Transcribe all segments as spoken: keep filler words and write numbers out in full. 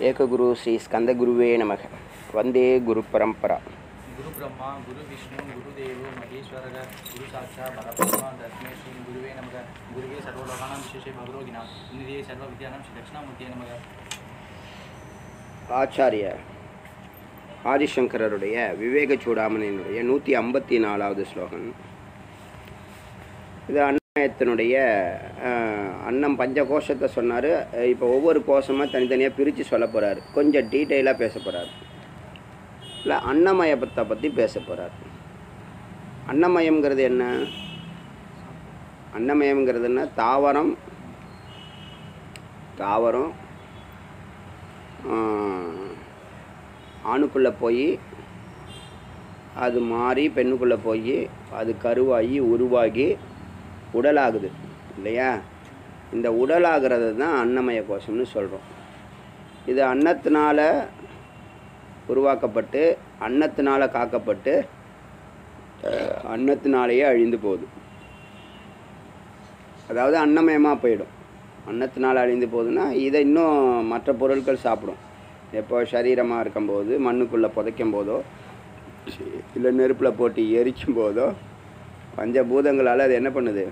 ஏககுரு ஸ்ரீ ஸ்கந்தகுருவே நமக. வந்தே குரு பரம்பரா. குரு பிரம்மா குரு விஷ்ணு குரு தேவோ மகேஸ்வரக குரு சாட்சா பரபிரம்மா தஸ்மை ஸ்ரீ குருவே நமக. குருவே சர்வலோகானாம் விசேஷே பகரோகிணாம் நிதியே சர்வ வித்யானாம் ஸ்ரீ தட்சிணாமூர்த்தியே நமக. ஆச்சாரிய ஆதிசங்கரருடைய விவேக சூடாமணியினுடைய நூற்றி ஐம்பத்தி நாலாவது ஸ்லோகம். இது அன்னமயத்தினுடைய அன்னம் பஞ்ச கோஷத்தை சொன்னார். இப்போ ஒவ்வொரு கோஷமாக தனித்தனியாக பிரித்து சொல்ல போகிறார். கொஞ்சம் டீட்டெயிலாக பேச போகிறார். இல்லை, அன்னமயத்தை பற்றி பேச போகிறார். அன்னமயம்ங்கிறது என்ன? அன்னமயம்ங்கிறது என்ன? தாவரம் தாவரம் ஆணுக்குள்ளே போய் அது மாறி பெண்ணுக்குள்ளே போய் அது கருவாகி உருவாகி உடலாகுது இல்லையா? இந்த உடலாகிறது தான் அன்னமய கோஷம்னு சொல்கிறோம். இது அன்னத்தினால் உருவாக்கப்பட்டு அன்னத்தினால் காக்கப்பட்டு அன்னத்தினாலேயே அழிந்து போகுது. அதாவது அன்னமயமாக போயிடும். அன்னத்தினால் அழிந்து போகுதுன்னா இதை இன்னும் மற்ற பொருட்கள் சாப்பிடும். எப்போ சரீரமாக இருக்கும்போது, மண்ணுக்குள்ளே புதைக்கும் போதோ, இல்லை நெருப்பில் போட்டு எரிக்கும் போதோ பஞ்சபூதங்களால் அது என்ன பண்ணுது?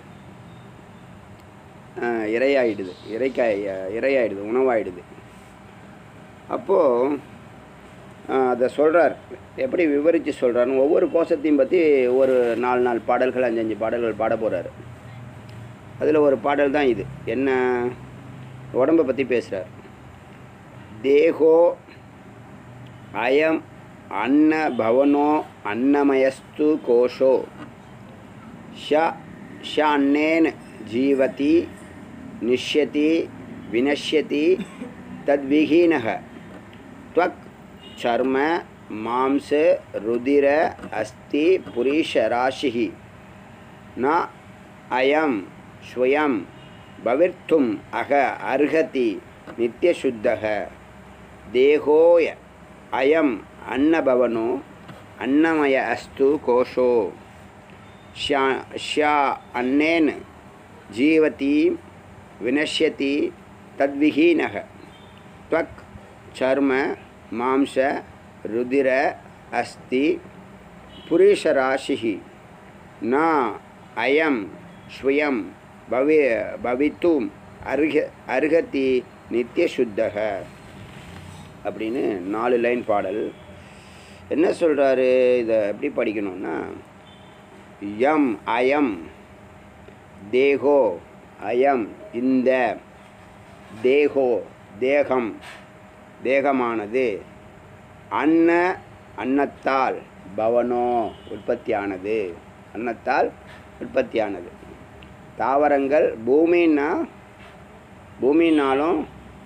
இரையாயிடுது. இறைக்காய் இரையாயிடுது, உணவாயிடுது. அப்போது அதை சொல்கிறார். எப்படி விவரித்து சொல்கிறாருன்னு ஒவ்வொரு கோஷத்தையும் பற்றி ஒரு நாலு நாலு பாடல்கள் அஞ்சு அஞ்சு பாடல்கள் பாட போகிறாரு. அதில் ஒரு பாடல் தான் இது. என்ன? உடம்பை பற்றி பேசுகிறார். தேகோ அயம் அன்ன பவனோ அன்னமயஸ்து கோஷோ ஷ ஷான்னேன் ஜீவதி நிஷ்யதி வினஷ்யதி தத்விஹீனஹ த்வக் சர்ம மாம்ச ருதிர அஸ்தி புரீஷராசிஹி ந அயம் ஸ்வயம் பவிர்த்தும் அக அர்ஹதி நித்யசுத்தக தேகோய அயம் அன்னபவனோ அன்னமய அஸ்து கோஷோ ஷா ஷா அன்னேன் ஜீவதி வினஷ்யதி தத்விஹீனஹ த்வக் சர்ம மாம்ச ருதிர அஸ்தி புரீஷராசிஹி ந அயம் ஸ்வயம் பவி பவித்தும் அருக அருகதி நித்யசுத்தக அப்படின்னு நாலு லைன் பாடல். என்ன சொல்கிறாரு? இதை எப்படி படிக்கணும்னா, யம் அயம் தேகோ அயம் இந்த தேகோ தேகம் தேகமானது அன்ன அன்னத்தால் பவனோ உற்பத்தியானது அன்னத்தால் உற்பத்தியானது. தாவரங்கள் பூமின்னா பூமின்னாலும்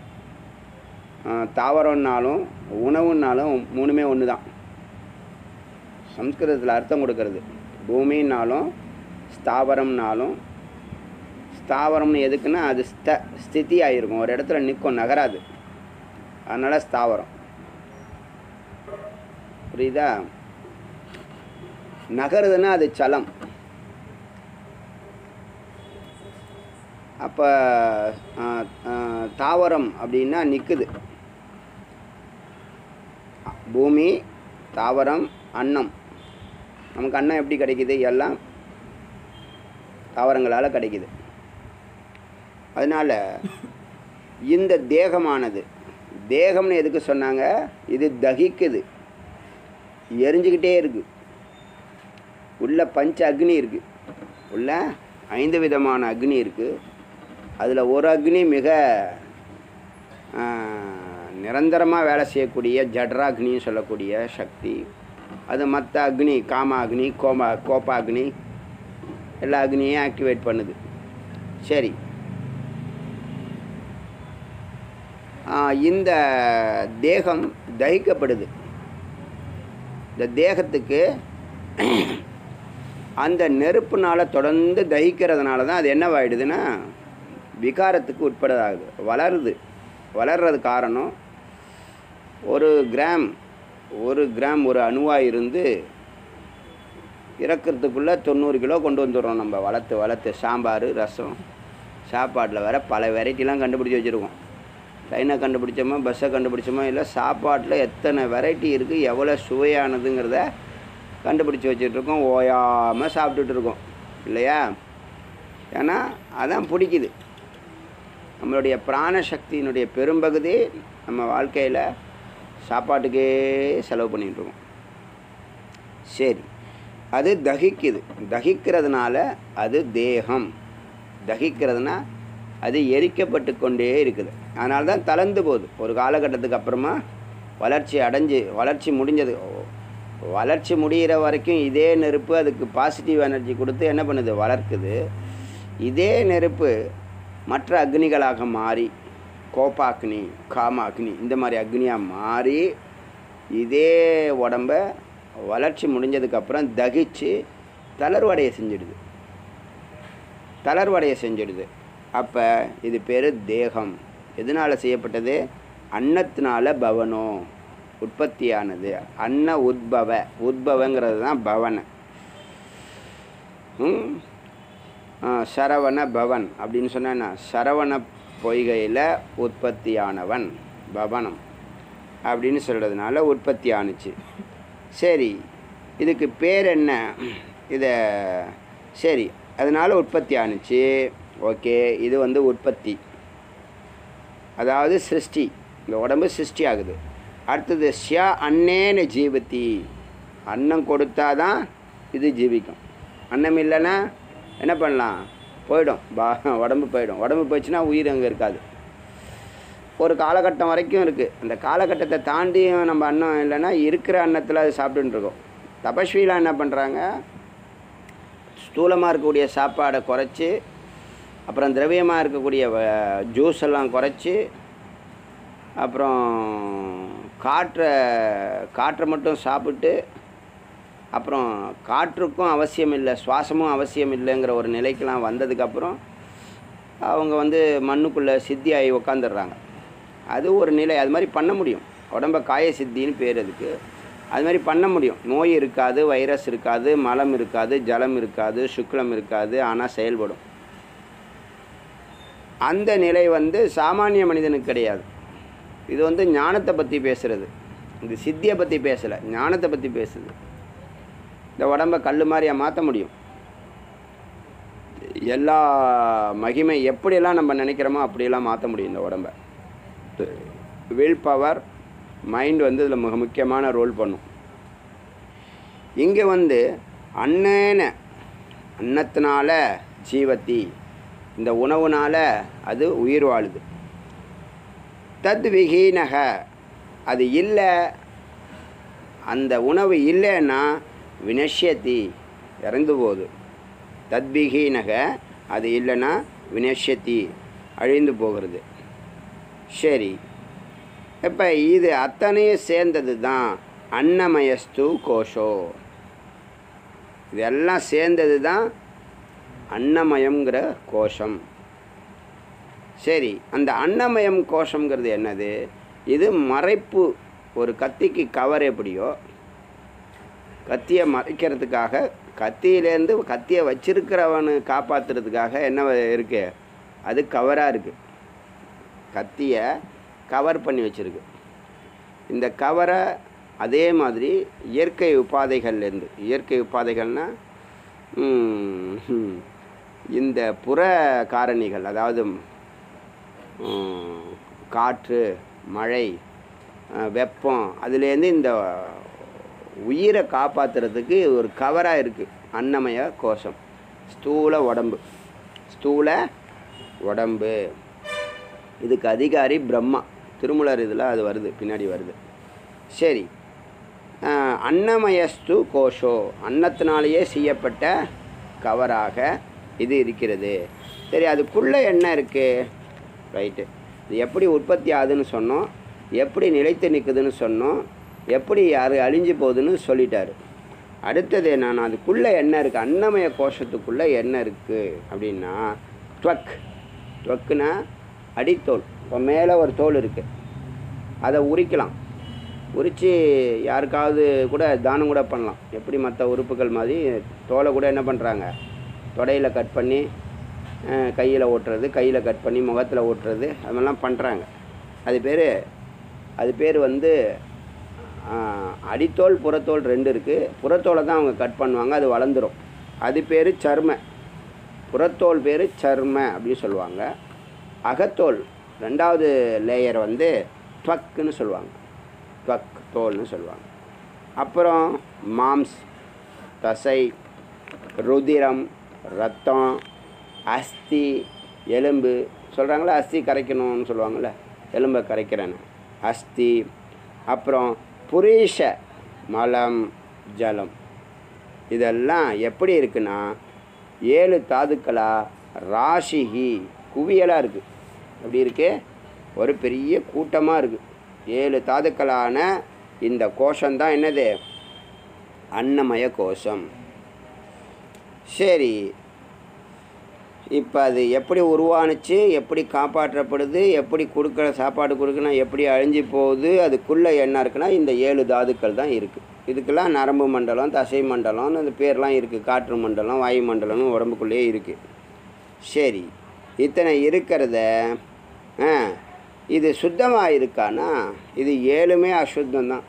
தாவரம்னாலும் உணவுன்னாலும் மூணுமே ஒன்று தான். சம்ஸ்கிருதத்தில் அர்த்தம் கொடுக்கறது. பூமின்னாலும் ஸ்தாவரம்னாலும், ஸ்தாவரம்னு எதுக்குன்னா அது ஸ்த ஸ்திதி ஆகிருக்கும், ஒரு இடத்துல நிற்கும், நகராது. அதனால் ஸ்தாவரம். புரியுதா? நகருதுன்னா அது சலம். அப்போ தாவரம் அப்படின்னா நிற்குது. பூமி, தாவரம், அன்னம். நமக்கு அன்னம் எப்படி கிடைக்கிது? எல்லாம் தாவரங்களால் கிடைக்கிது. அதனால் இந்த தேகமானது, தேகம்னு எதுக்கு சொன்னாங்க? இது தகிக்குது, எரிஞ்சுக்கிட்டே இருக்குது. உள்ள பஞ்ச அக்னி இருக்குது. உள்ள ஐந்து விதமான அக்னி இருக்குது. அதில் ஒரு அக்னி மிக நிரந்தரமாக வேலை செய்யக்கூடிய ஜட்ராக்னின்னு சொல்லக்கூடிய சக்தி. அது மற்ற அக்னி, காம அக்னி, கோமா கோப அக்னி, எல்லா அக்னியும் ஆக்டிவேட் பண்ணுது. சரி, இந்த தேகம் தகிக்கப்படுது. இந்த தேகத்துக்கு அந்த நெருப்புனால் தொடர்ந்து தகிக்கிறதுனால தான் அது என்னவாயிடுதுன்னா விகாரத்துக்கு உட்படுதாகுது, வளருது. வளர்றது காரணம் ஒரு கிராம் ஒரு கிராம் ஒரு அணுவாக இருந்து இறக்கிறதுக்குள்ளே தொண்ணூறு கிலோ கொண்டு வந்துடுறோம். நம்ம வளர்த்து வளர்த்து சாம்பார் ரசம் சாப்பாட்டில் வேறு பல வெரைட்டிலாம் கண்டுபிடிச்சி வச்சுருக்கோம். ட்ரெயினை கண்டுபிடிச்சோமோ பஸ்ஸை கண்டுபிடிச்சோமோ இல்லை, சாப்பாட்டில் எத்தனை வெரைட்டி இருக்குது, எவ்வளோ சுவையானதுங்கிறத கண்டுபிடிச்சி வச்சுட்ருக்கோம். ஓயாமல் சாப்பிட்டுட்டு இருக்கோம் இல்லையா? ஏன்னா அதான் பிடிக்குது. நம்மளுடைய பிராணசக்தியினுடைய பெரும்பகுதி நம்ம வாழ்க்கையில் சாப்பாட்டுக்கே செலவு பண்ணிகிட்ருக்கோம். சரி, அது தகிக்குது. தகிக்கிறதுனால அது தேகம். தகிக்கிறதுனா அது எரிக்கப்பட்டு கொண்டே இருக்குது. அதனால தான் தளர்ந்து போகுது. ஒரு காலகட்டத்துக்கு அப்புறமா வளர்ச்சி அடைஞ்சு வளர்ச்சி முடிஞ்சது, வளர்ச்சி முடிகிற வரைக்கும் இதே நெருப்பு அதுக்கு பாசிட்டிவ் எனர்ஜி கொடுத்து என்ன பண்ணுது, வளர்க்குது. இதே நெருப்பு மற்ற அக்னிகளாக மாறி, கோபாக்னி, காமாக்னி, இந்த மாதிரி அக்னியாக மாறி இதே உடம்ப வளர்ச்சி முடிஞ்சதுக்கப்புறம் தகிச்சு தளர்வடைய செஞ்சிடுது. தளர்வடைய செஞ்சிடுது. அப்போ இது பேர் தேகம். எதனால் செய்யப்பட்டது? அன்னத்தினால பவனோ உற்பத்தியானது. அன்ன உத்பவ, உத்பவங்கிறது தான் பவன. சரவண பவன் அப்படின்னு சொன்னா, சரவண பொய்கையில் உற்பத்தியானவன் பவனம் அப்படின்னு சொல்கிறதுனால உற்பத்தி ஆணுச்சு. சரி, இதுக்கு பேர் என்ன? இதை சரி, அதனால் உற்பத்தி ஆணுச்சு. ஓகே, இது வந்து உற்பத்தி, அதாவது சிருஷ்டி. இந்த உடம்பு சிருஷ்டி ஆகுது. அடுத்தது ஷ்யா அன்னேன ஜீவதி. அன்னம் கொடுத்தா தான் இது ஜீவிக்கும். அன்னம் இல்லைன்னா என்ன பண்ணலாம்? போயிடும், பா உடம்பு போயிடும். உடம்பு போயிடுச்சுன்னா உயிர் அங்கே இருக்காது. ஒரு காலகட்டம் வரைக்கும் இருக்குது. அந்த காலகட்டத்தை தாண்டியும் நம்ம அன்னம் இல்லைன்னா இருக்கிற அன்னத்தில் அது சாப்பிட்டுருக்கோம். தபஸ்விலாம் என்ன பண்ணுறாங்க? ஸ்தூலமாக இருக்கக்கூடிய சாப்பாடை குறைச்சி, அப்புறம் திரவியமாக இருக்கக்கூடிய ஜூஸ் எல்லாம் குறைச்சி, அப்புறம் காற்றை காற்றை மட்டும் சாப்பிட்டு, அப்புறம் காற்றுக்கும் அவசியம் இல்லை, சுவாசமும் அவசியம் இல்லைங்கிற ஒரு நிலைக்கெலாம் வந்ததுக்கப்புறம் அவங்க வந்து மண்ணுக்குள்ளே சித்தியாகி உக்காந்துடுறாங்க. அது ஒரு நிலை. அது மாதிரி பண்ண முடியும். உடம்ப காய சித்தின்னு பேர் அதுக்கு. அது மாதிரி பண்ண முடியும். நோய் இருக்காது, வைரஸ் இருக்காது, மலம் இருக்காது, ஜலம் இருக்காது, சுக்லம் இருக்காது, ஆனால் செயல்படும். அந்த நிலை வந்து சாமானிய மனிதனுக்கு கிடையாது. இது வந்து ஞானத்தை பற்றி பேசுகிறது. இது சித்தியை பற்றி பேசலை, ஞானத்தை பற்றி பேசுது. இந்த உடம்பை கல் மாதிரியாக மாற்ற முடியும். எல்லா மகிமை எப்படியெல்லாம் நம்ம நினைக்கிறோமோ அப்படியெல்லாம் மாற்ற முடியும் இந்த உடம்பை. வில் பவர், மைண்ட் வந்து இதில் மிக முக்கியமான ரோல் பண்ணும். இங்கே வந்து அன்னேன, அன்னத்தினால ஜீவத்தி, இந்த உணவுனால் அது உயிர் வாழுது. தத் விஹீனக, அது இல்லை, அந்த உணவு இல்லைன்னா வினஷ்யத்தி, இறந்து போகுது. தத்விஹீனக, அது இல்லைன்னா வினஷ்யத்தி, அழிந்து போகிறது. சரி, இப்போ இது அத்தனையும் சேர்ந்தது தான் அன்னமயஸ்து கோஷோ. இதெல்லாம் சேர்ந்தது தான் அன்னமயங்கிற கோஷம். சரி, அந்த அன்னமயம் கோஷங்கிறது என்னது? இது மறைப்பு. ஒரு கத்திக்கு கவர் எப்படியோ, கத்தியை மறைக்கிறதுக்காக, கத்தியிலேருந்து கத்தியை வச்சிருக்கிறவனு காப்பாற்றுறதுக்காக என்ன இருக்குது? அது கவராக இருக்குது. கத்தியை கவர் பண்ணி வச்சுருக்கு. இந்த கவரை அதே மாதிரி இயற்கை உபாதைகள்லேருந்து, இயற்கை உபாதைகள்னால் இந்த புற காரணிகள், அதாவது காற்று, மழை, வெப்பம், அதுலேருந்து இந்த உயிரை காப்பாற்றுறதுக்கு ஒரு கவராக இருக்குது அன்னமய கோஷம். ஸ்தூல உடம்பு, ஸ்தூல உடம்பு. இதுக்கு அதிகாரி பிரம்மா. திருமூலர் இதில் அது வருது, பின்னாடி வருது. சரி, அன்னமயஸ்து கோஷோ, அன்னத்தினாலேயே செய்யப்பட்ட கவராக இது இருக்கிறது. சரி, அதுக்குள்ளே என்ன இருக்குது? ரைட்டு, இது எப்படி உற்பத்தி ஆகுதுன்னு சொன்னோம், எப்படி நிலைத்து நிற்குதுன்னு சொன்னோம், எப்படி யார் அழிஞ்சு போகுதுன்னு சொல்லிட்டாரு. அடுத்தது என்னன்னா, அதுக்குள்ளே என்ன இருக்குது? அன்னமய கோஷத்துக்குள்ளே என்ன இருக்குது அப்படின்னா, ட்வக். ட்வக்குன்னா அடித்தோல். இப்போ மேலே ஒரு தோல் இருக்குது, அதை உரிக்கலாம். உரித்து யாருக்காவது கூட தானம் கூட பண்ணலாம். எப்படி மற்ற உறுப்புகள் மாதிரி தோலை கூட என்ன பண்ணுறாங்க, தொடையில் கட் பண்ணி கையில் ஓட்டுறது, கையில் கட் பண்ணி முகத்தில் ஓட்டுறது, அதெல்லாம் பண்ணுறாங்க. அது பேர் அது பேர் வந்து அடித்தோல் புறத்தோல் ரெண்டு இருக்குது. புறத்தோலை தான் அவங்க கட் பண்ணுவாங்க, அது வளர்ந்துடும். அது பேர் சர்ம. புறத்தோல் பேர் சர்ம அப்படின்னு சொல்லுவாங்க. அகத்தோல் ரெண்டாவது லேயர் வந்து த்வக்குன்னு சொல்லுவாங்க. த்வக் தோல்னு சொல்லுவாங்க. அப்புறம் மாம்ஸ், தசை, ருதிரம், ரத்தம், அஸ்தி, எலும்பு. சொல்கிறாங்களா அஸ்தி கரைக்கணும்னு சொல்லுவாங்கள்ல, எலும்பை கரைக்கிறேன்னு, அஸ்தி. அப்புறம் புரீஷ, மலம், ஜலம். இதெல்லாம் எப்படி இருக்குன்னா ஏழு தாதுக்களாக ராசிகி குவியலாக இருக்குது. எப்படி இருக்கு? ஒரு பெரிய கூட்டமாக இருக்குது. ஏழு தாதுக்களான இந்த கோஷம்தான் என்னது? அன்னமய கோஷம். சரி, இப்போ அது எப்படி உருவானுச்சு, எப்படி காப்பாற்றப்படுது, எப்படி கொடுக்குற சாப்பாடு கொடுக்கணும், எப்படி அழிஞ்சு போகுது, அதுக்குள்ளே என்ன இருக்குன்னா இந்த ஏழு தாதுக்கள் தான் இருக்குது. இதுக்கெல்லாம் நரம்பு மண்டலம், தசை மண்டலம்னு அந்த பேர்லாம் இருக்குது. காற்று மண்டலம், வாயு மண்டலம்னு உடம்புக்குள்ளேயே இருக்குது. சரி, இத்தனை இருக்கிறத இது சுத்தமாக இருக்கான்னா இது ஏழுமே அசுத்தம் தான்.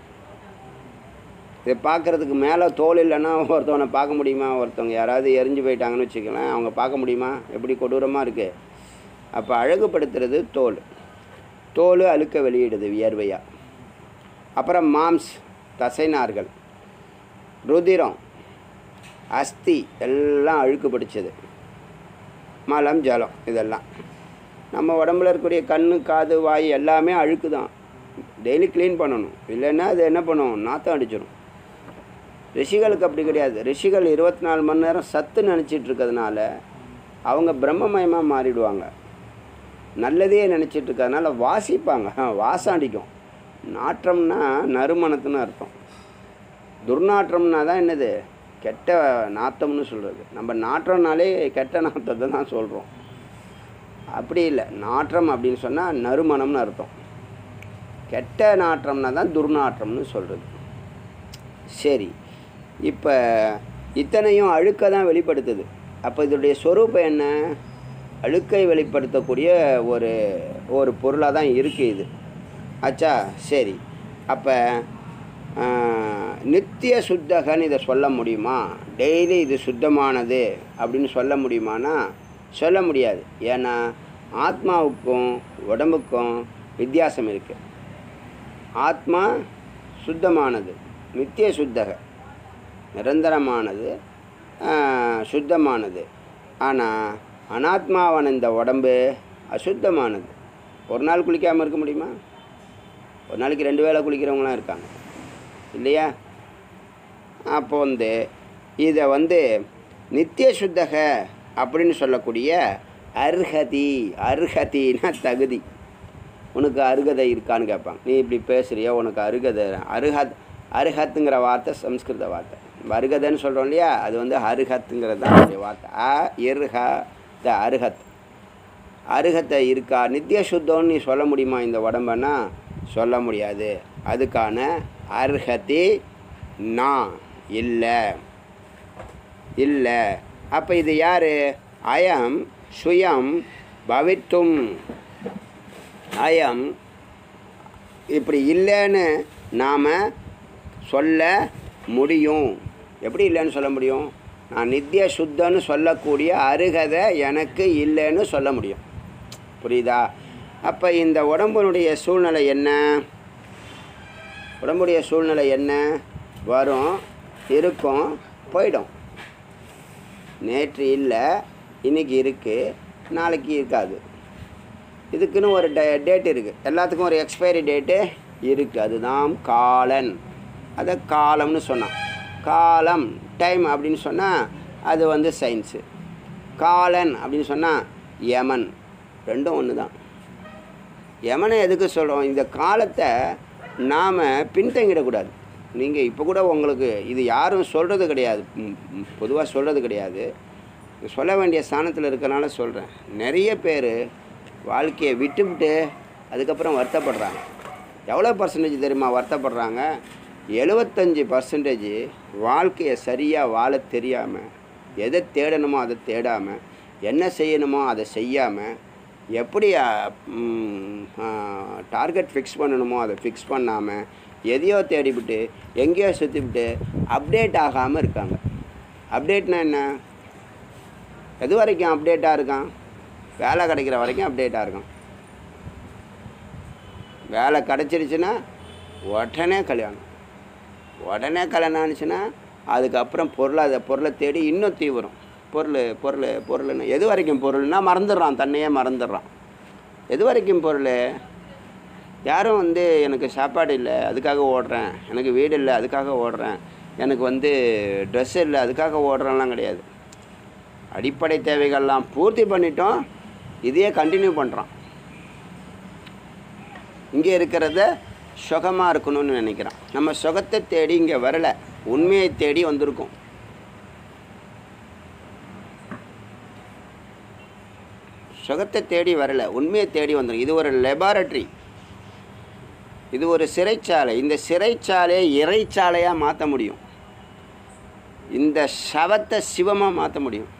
இதை பார்க்குறதுக்கு மேலே தோல் இல்லைன்னா ஒருத்தவனை பார்க்க முடியுமா? ஒருத்தவங்க யாராவது எரிஞ்சு போயிட்டாங்கன்னு வச்சுக்கலாம், அவங்க பார்க்க முடியுமா? எப்படி கொடூரமாக இருக்குது. அப்போ அழகுபடுத்துறது தோல். தோல் அழுக்க வெளியிடுது வியர்வையாக. அப்புறம் மாம்ஸ், தசைநார்கள், ருதிரம், அஸ்தி எல்லாம் அழுக்கு பிடிச்சது. மலம், ஜலம் இதெல்லாம் நம்ம உடம்புல இருக்கக்கூடிய கண், காது, வாய் எல்லாமே அழுக்கு தான். டெய்லி க்ளீன் பண்ணணும். இல்லைன்னா அது என்ன பண்ணும்? நாற்றம் அடிச்சிடும். ரிஷிகளுக்கு அப்படி கிடையாது. ரிஷிகள் இருபத்தி நாலு மணி நேரம் சத்து நினச்சிட்டு இருக்கிறதுனால அவங்க பிரம்மமயமாக மாறிடுவாங்க. நல்லதே நினச்சிட்டு இருக்கிறதுனால வாசிப்பாங்க, வாசம் அடிக்கும். நாற்றம்னா நறுமணத்துன்னு அர்த்தம். துர்நாற்றம்னா தான் என்னது? கெட்ட நாற்றம்னு சொல்கிறது. நம்ம நாற்றம்னாலே கெட்ட நாற்றத்தை தான் சொல்கிறோம். அப்படி இல்லை. நாற்றம் அப்படின்னு சொன்னால் நறுமணம்னு அர்த்தம். கெட்ட நாற்றம்னா தான் துர்நாற்றம்னு சொல்கிறது. சரி, இப்போ இத்தனையும் அழுக்கை தான் வெளிப்படுத்துது. அப்போ இதோடைய சொரூபம் என்ன? அழுக்கை வெளிப்படுத்தக்கூடிய ஒரு ஒரு பொருளாக தான் இருக்குது இது. ஆச்சா? சரி, அப்போ நித்திய சுத்தகன்னு இதை சொல்ல முடியுமா? டெய்லி இது சுத்தமானது அப்படின்னு சொல்ல முடியுமானா சொல்ல முடியாது. ஏன்னா ஆத்மாவுக்கும் உடம்புக்கும் வித்தியாசம் இருக்குது. ஆத்மா சுத்தமானது, நித்திய சுத்தக நிரந்தரமானது, சுத்தமானது. ஆனால் அனாத்மாவான இந்த உடம்பு அசுத்தமானது. ஒரு நாள் குளிக்காமல் இருக்க முடியுமா? ஒரு நாளைக்கு ரெண்டு வேளை குளிக்கிறவங்களாம் இருக்காங்க இல்லையா? அப்போ வந்து இதை வந்து நித்திய சுத்தக அப்படின்னு சொல்லக்கூடிய அர்ஹதி, அர்ஹதினா தகுதி. உனக்கு அருகதை இருக்கான்னு கேட்பாங்க. நீ இப்படி பேசுகிறியா, உனக்கு அருகதை? அருஹத், அருஹத்துங்கிற வார்த்தை சம்ஸ்கிருத வார்த்தை. அருகதைன்னு சொல்கிறோம் இல்லையா, அது வந்து அருஹத்துங்கிறது தான் அதனுடைய வார்த்தை. அ இர்ஹ த அருஹத். அருகத்தை இருக்கா? நித்திய சுத்தம்னு நீ சொல்ல முடியுமா இந்த உடம்புன்னா? சொல்ல முடியாது. அதுக்கான அர்ஹதி நான் இல்லை இல்லை. அப்போ இது யார்? அயம் சுயம் பவித்தும். அயம் இப்படி இல்லைன்னு நாம் சொல்ல முடியும். எப்படி இல்லைன்னு சொல்ல முடியும்? நான் நித்திய சுத்தன்னு சொல்லக்கூடிய அருகதை எனக்கு இல்லைன்னு சொல்ல முடியும். புரியுதா? அப்போ இந்த உடம்புனுடைய சூழ்நிலை என்ன? உடம்புடைய சூழ்நிலை என்ன? வரும், இருக்கும், போயிடும். நேற்று இல்லை, இன்றைக்கி இருக்குது, நாளைக்கு இருக்காது. இதுக்குன்னு ஒரு டே டேட் இருக்குது. எல்லாத்துக்கும் ஒரு எக்ஸ்பைரி டேட்டு இருக்குது. அதுதான் காலன். அதை காலம்னு சொன்னான். காலம் டைம் அப்படின்னு சொன்னால் அது வந்து சயின்ஸு. காலன் அப்படின்னு சொன்னால் யமன். ரெண்டும் ஒன்று தான். யமனை எதுக்கு சொல்கிறோம்? இந்த காலத்தை நாம் பின்தங்கிடக்கூடாது. நீங்கள் இப்போ கூட உங்களுக்கு இது யாரும் சொல்கிறது கிடையாது, பொதுவாக சொல்கிறது கிடையாது. சொல்ல வேண்டிய ஸ்தானத்தில் இருக்கிறனால சொல்கிறேன். நிறைய பேர் வாழ்க்கையை விட்டுவிட்டு அதுக்கப்புறம் வருத்தப்படுறாங்க. எவ்வளோ பர்சன்டேஜ் தெரியுமா வருத்தப்படுறாங்க? எழுபத்தஞ்சி பர்சன்டேஜ் வாழ்க்கையை சரியாக வாழ தெரியாமல், எதை தேடணுமோ அதை தேடாமல், என்ன செய்யணுமோ அதை செய்யாமல் எப்படி டார்கெட் ஃபிக்ஸ் பண்ணணுமோ அதை ஃபிக்ஸ் பண்ணாமல் எதையோ தேடிவிட்டு எங்கேயோ சுற்றிவிட்டு அப்டேட் ஆகாமல் இருக்காங்க. அப்டேட்னா என்ன? எது வரைக்கும் அப்டேட்டாக இருக்கான்? வேலை கிடைக்கிற வரைக்கும் அப்டேட்டாக இருக்கான். வேலை கிடச்சிருச்சுன்னா உடனே கல்யாணம், உடனே கல்யாணம் ஆனிச்சுன்னா அதுக்கப்புறம் பொருளை அதை பொருளை தேடி இன்னும் தீவிரம். பொருள் பொருள் பொருள்னு எது வரைக்கும் பொருள்னால் மறந்துடுறான், தன்னையே மறந்துடுறான். எது வரைக்கும் பொருள்? யாரும் வந்து எனக்கு சாப்பாடு இல்லை அதுக்காக ஓடுறேன், எனக்கு வீடு இல்லை அதுக்காக ஓடுறேன், எனக்கு வந்து ட்ரெஸ் இல்லை அதுக்காக ஓடுறேன்லாம் கிடையாது. அடிப்படை தேவைகள்லாம் பூர்த்தி பண்ணிட்டோம், இதையே கண்டினியூ பண்ணுறான். இங்கே இருக்கிறத சுகமாக இருக்கணும்னு நினைக்கிறான். நம்ம சுகத்தை தேடி இங்கே வரலை, உண்மையை தேடி வந்திருக்கோம். சுகத்தை தேடி வரலை, உண்மையை தேடி வந்துடும். இது ஒரு லெபார்டரி, இது ஒரு சிறைச்சாலை. இந்த சிறைச்சாலையை இறைச்சாலையாக மாற்ற முடியும், இந்த சவத்தை சிவமாக மாற்ற முடியும்.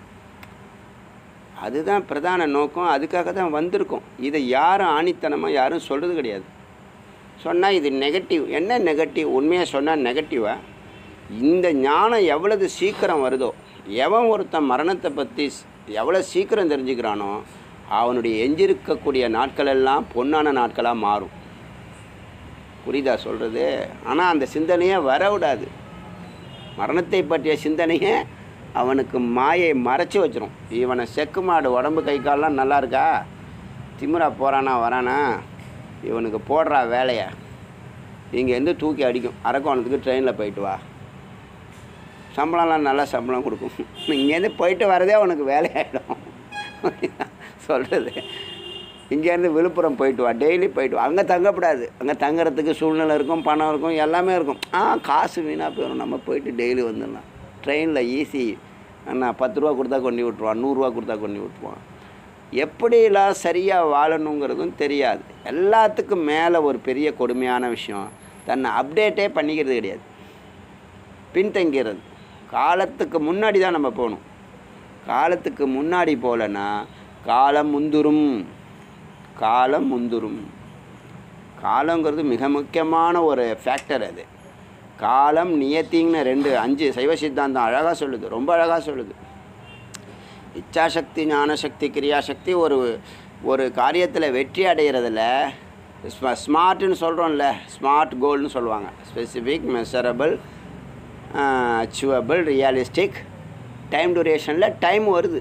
அதுதான் பிரதான நோக்கம், அதுக்காக தான் வந்திருக்கோம். இதை யாரும் ஆணித்தனமாக யாரும் சொல்கிறது கிடையாது. சொன்னால் இது நெகட்டிவ். என்ன நெகட்டிவ்? உண்மையாக சொன்னால் நெகட்டிவா? இந்த ஞானம் எவ்வளவு சீக்கிரம் வருதோ, எவன் ஒருத்தன் மரணத்தை பற்றி எவ்வளோ சீக்கிரம் தெரிஞ்சுக்கிறானோ அவனுடைய எஞ்சிருக்கக்கூடிய நாட்களெல்லாம் பொன்னான நாட்களாக மாறும். புரியுதா சொல்கிறது? ஆனால் அந்த சிந்தனையை வர விடாது. மரணத்தை பற்றிய சிந்தனையை அவனுக்கு மாயை மறைச்சி வச்சிரும். இவனை செக்கு மாடு உடம்பு கை கால்லாம் நல்லா இருக்கா, திமிரா போகிறானா வரானா, இவனுக்கு போடுறா வேலையை இங்கேருந்து தூக்கி அடிக்கும். அரக்கோணத்துக்கு ட்ரெயினில் போயிட்டு வா, சம்பளம்லாம் நல்லா சம்பளம் கொடுக்கும். இங்கேருந்து போயிட்டு வரதே உனக்கு வேலையாகிடும். சொல்கிறது இங்கேருந்து விழுப்புரம் போயிட்டு வா, டெய்லி போயிட்டு வா. அங்கே தங்கப்படாது, அங்கே தங்குறதுக்கு சூழ்நிலை இருக்கும், பணம் இருக்கும், எல்லாமே இருக்கும். ஆ காசு வீணாக போயிடும். நம்ம போயிட்டு டெய்லி வந்துடலாம். ட்ரெயினில் ஈஸி, நான் பத்து ரூபா கொடுத்தா கொண்டு விட்டுருவான், நூறுரூவா கொடுத்தா கொண்டு விட்டுருவான். எப்படிலாம் சரியாக வாழணுங்கிறதும் தெரியாது. எல்லாத்துக்கும் மேலே ஒரு பெரிய கொடுமையான விஷயம், தன்னை அப்டேட்டே பண்ணிக்கிறது கிடையாது, பின்தங்கிறது. காலத்துக்கு முன்னாடி தான் நம்ம போகணும். காலத்துக்கு முன்னாடி போகலன்னா காலம் முந்துரும், காலம் முந்துரும். காலங்கிறது மிக முக்கியமான ஒரு ஃபேக்டர். அது காலம் நியத்தின்னு ரெண்டு அஞ்சு சைவ சித்தாந்தம் அழகாக சொல்லுது, ரொம்ப அழகாக சொல்லுது. இச்சாசக்தி, ஞானசக்தி, கிரியாசக்தி ஒரு ஒரு காரியத்தில் வெற்றி அடைகிறதுல ஸ்மார்ட்னு சொல்கிறோம்ல, ஸ்மார்ட் கோல்னு சொல்லுவாங்க. Specific, measurable, achievable, realistic, time டூரேஷனில் டைம் வருது.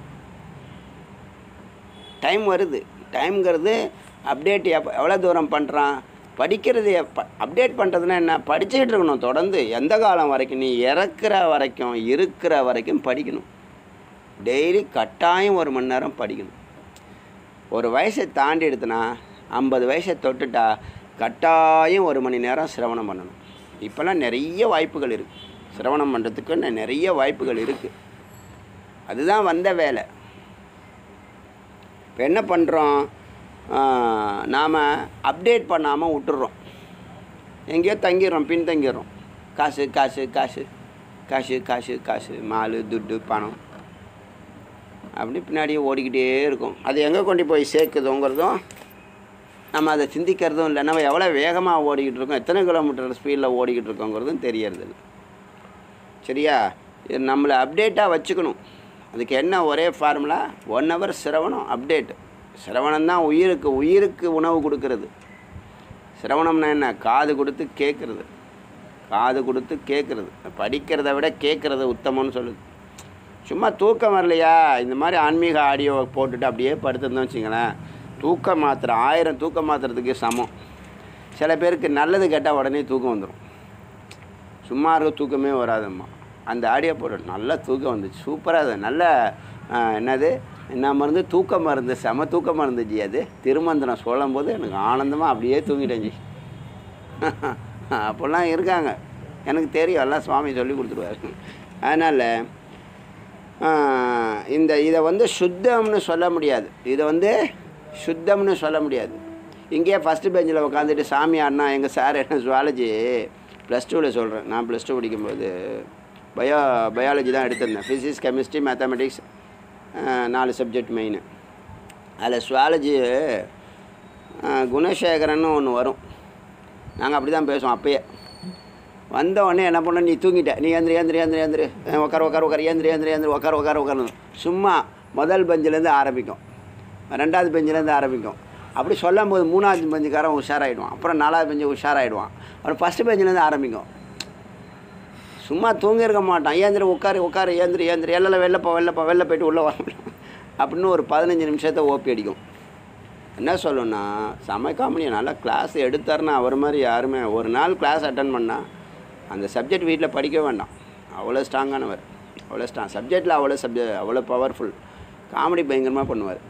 டைம் வருது டைம்ங்கிறது அப்டேட் எப்போ எவ்வளோ தூரம் பண்ணுறான். படிக்கிறது எப்போ அப்டேட் பண்ணுறதுனா என்ன? படிச்சுக்கிட்டு இருக்கணும் தொடர்ந்து. எந்த காலம் வரைக்கும்? நீ இறக்குற வரைக்கும், இருக்கிற வரைக்கும் படிக்கணும். டெய்லி கட்டாயம் ஒரு மணி நேரம் படிக்கணும். ஒரு வயசை தாண்டி எடுத்துனா, ஐம்பது வயசை தொட்டுட்டா கட்டாயம் ஒரு மணி நேரம் சிரவணம் பண்ணணும். இப்போல்லாம் நிறைய வாய்ப்புகள் இருக்குது, சிரவணம் பண்ணுறதுக்கு நிறைய வாய்ப்புகள் இருக்குது. அதுதான் வந்த வேலை. இப்போ என்ன பண்ணுறோம்? நாம் அப்டேட் பண்ணாமல் விட்டுடுறோம், எங்கேயோ தங்கிடுறோம், பின் தங்கிடுறோம். காசு காசு காசு காசு காசு காசு மாலு துட்டு பணம் அப்படி பின்னாடியே ஓடிக்கிட்டே இருக்கும். அது எங்கே கொண்டு போய் சேர்க்குதுங்கிறதும் நம்ம அதை சிந்திக்கிறதும் இல்லை. நம்ம எவ்வளோ வேகமாக ஓடிக்கிட்டு இருக்கோம், எத்தனை கிலோமீட்டர் ஸ்பீடில் ஓடிக்கிட்டு இருக்கோங்கிறதும் தெரியறதில்லை. சரியா? இது நம்மளை அப்டேட்டாக வச்சுக்கணும். அதுக்கு என்ன ஒரே ஃபார்முலா? ஒன் ஹவர் சிரவணம், அப்டேட். சிரவணம் தான் உயிருக்கு உயிருக்கு உணவு கொடுக்கறது. சிரவணம்னா என்ன? காது கொடுத்து கேட்குறது, காது கொடுத்து கேட்குறது. படிக்கிறத விட கேட்குறது உத்தமம்னு சொல்லுது. சும்மா தூக்கம் வரலையா, இந்த மாதிரி ஆன்மீக ஆடியோவை போட்டுட்டு அப்படியே படுத்துருந்தோம் வச்சுங்களேன், தூக்க மாத்திரை ஆயிரம் தூக்க மாத்திரத்துக்கு சமம். சில பேருக்கு நல்லது கேட்டால் உடனே தூக்கம் வந்துடும், சும்மா இருக்க தூக்கமே வராதம்மா. அந்த ஆடியோ போட்டு நல்லா தூக்கம் வந்துச்சு, சூப்பராக. அது நல்ல என்னது என்ன மருந்து? தூக்க மருந்து, செம தூக்க மருந்து ஜி. அது திருமந்திரம் சொல்லும் போது எனக்கு ஆனந்தமாக அப்படியே தூங்கிட்டேன் ஜி. அப்போல்லாம் இருக்காங்க, எனக்கு தெரியும், எல்லாம் சுவாமி சொல்லி கொடுத்துருவாரு. அதனால் இந்த இதை வந்து சுத்தம்னு சொல்ல முடியாது, இதை வந்து சுத்தம்னு சொல்ல முடியாது. இங்கேயே ஃபஸ்ட்டு பெஞ்சில் உட்காந்துட்டு சாமி ஆடினா எங்கள் சார் என்ன ஜுவாலஜி ப்ளஸ் டூவில் சொல்கிறேன், நான் ப்ளஸ் டூ படிக்கும்போது பயோ பயாலஜி தான் எடுத்திருந்தேன். ஃபிசிக்ஸ், கெமிஸ்ட்ரி, மேத்தமெட்டிக்ஸ் நாலு சப்ஜெக்ட் மெயின். அதில் சுவாலஜி குணசேகரன்னு ஒன்று வரும். நாங்கள் அப்படி தான் பேசுவோம். அப்பயே வந்த உடனே என்ன பண்ண, நீ தூங்கிட்ட, நீ ஏந்திரி ஏந்திரி ஏந்திரி ஏந்திரி உட்கார உட்கார உட்கார ஏந்திரி ஏந்திரி ஏந்திரி உட்கார உட்கார உட்காரணும். சும்மா முதல் பெஞ்சிலேருந்து ஆரம்பிக்கும், ரெண்டாவது பெஞ்சிலேருந்து ஆரம்பிக்கும். அப்படி சொல்லும் போது மூணாவது பெஞ்சுக்காரன் உஷாராயிடுவான், அப்புறம் நாலாவது பெஞ்சு உஷாராயிடுவான், அப்புறம் ஃபஸ்ட்டு பெஞ்சிலேருந்து ஆரம்பிக்கும். சும்மா தூங்கியிருக்க மாட்டான். ஏந்திரி உட்காரு உட்காரு ஏந்திரி ஏந்திரி எல்லாம் வெளிலப்போ வெளிலப்போ வெளில போய்ட்டு உள்ளே வர அப்படின்னு ஒரு பதினஞ்சு நிமிஷத்தை ஓப்பி அடிக்கும். என்ன சொல்லணும்னா செம காமெடி. நல்லா கிளாஸ் எடுத்தாருன்னா அவர் மாதிரி யாருமே. ஒரு நாள் கிளாஸ் அட்டன் பண்ணால் அந்த சப்ஜெக்ட் வீட்டில் படிக்க வேண்டாம், அவ்வளோ ஸ்ட்ராங்கானவர், அவ்வளோ ஸ்ட்ராங் சப்ஜெக்டில், அவ்வளோ சப்ஜெக்ட் அவ்வளோ பவர்ஃபுல். காமெடி பயங்கரமாக பண்ணுவார்.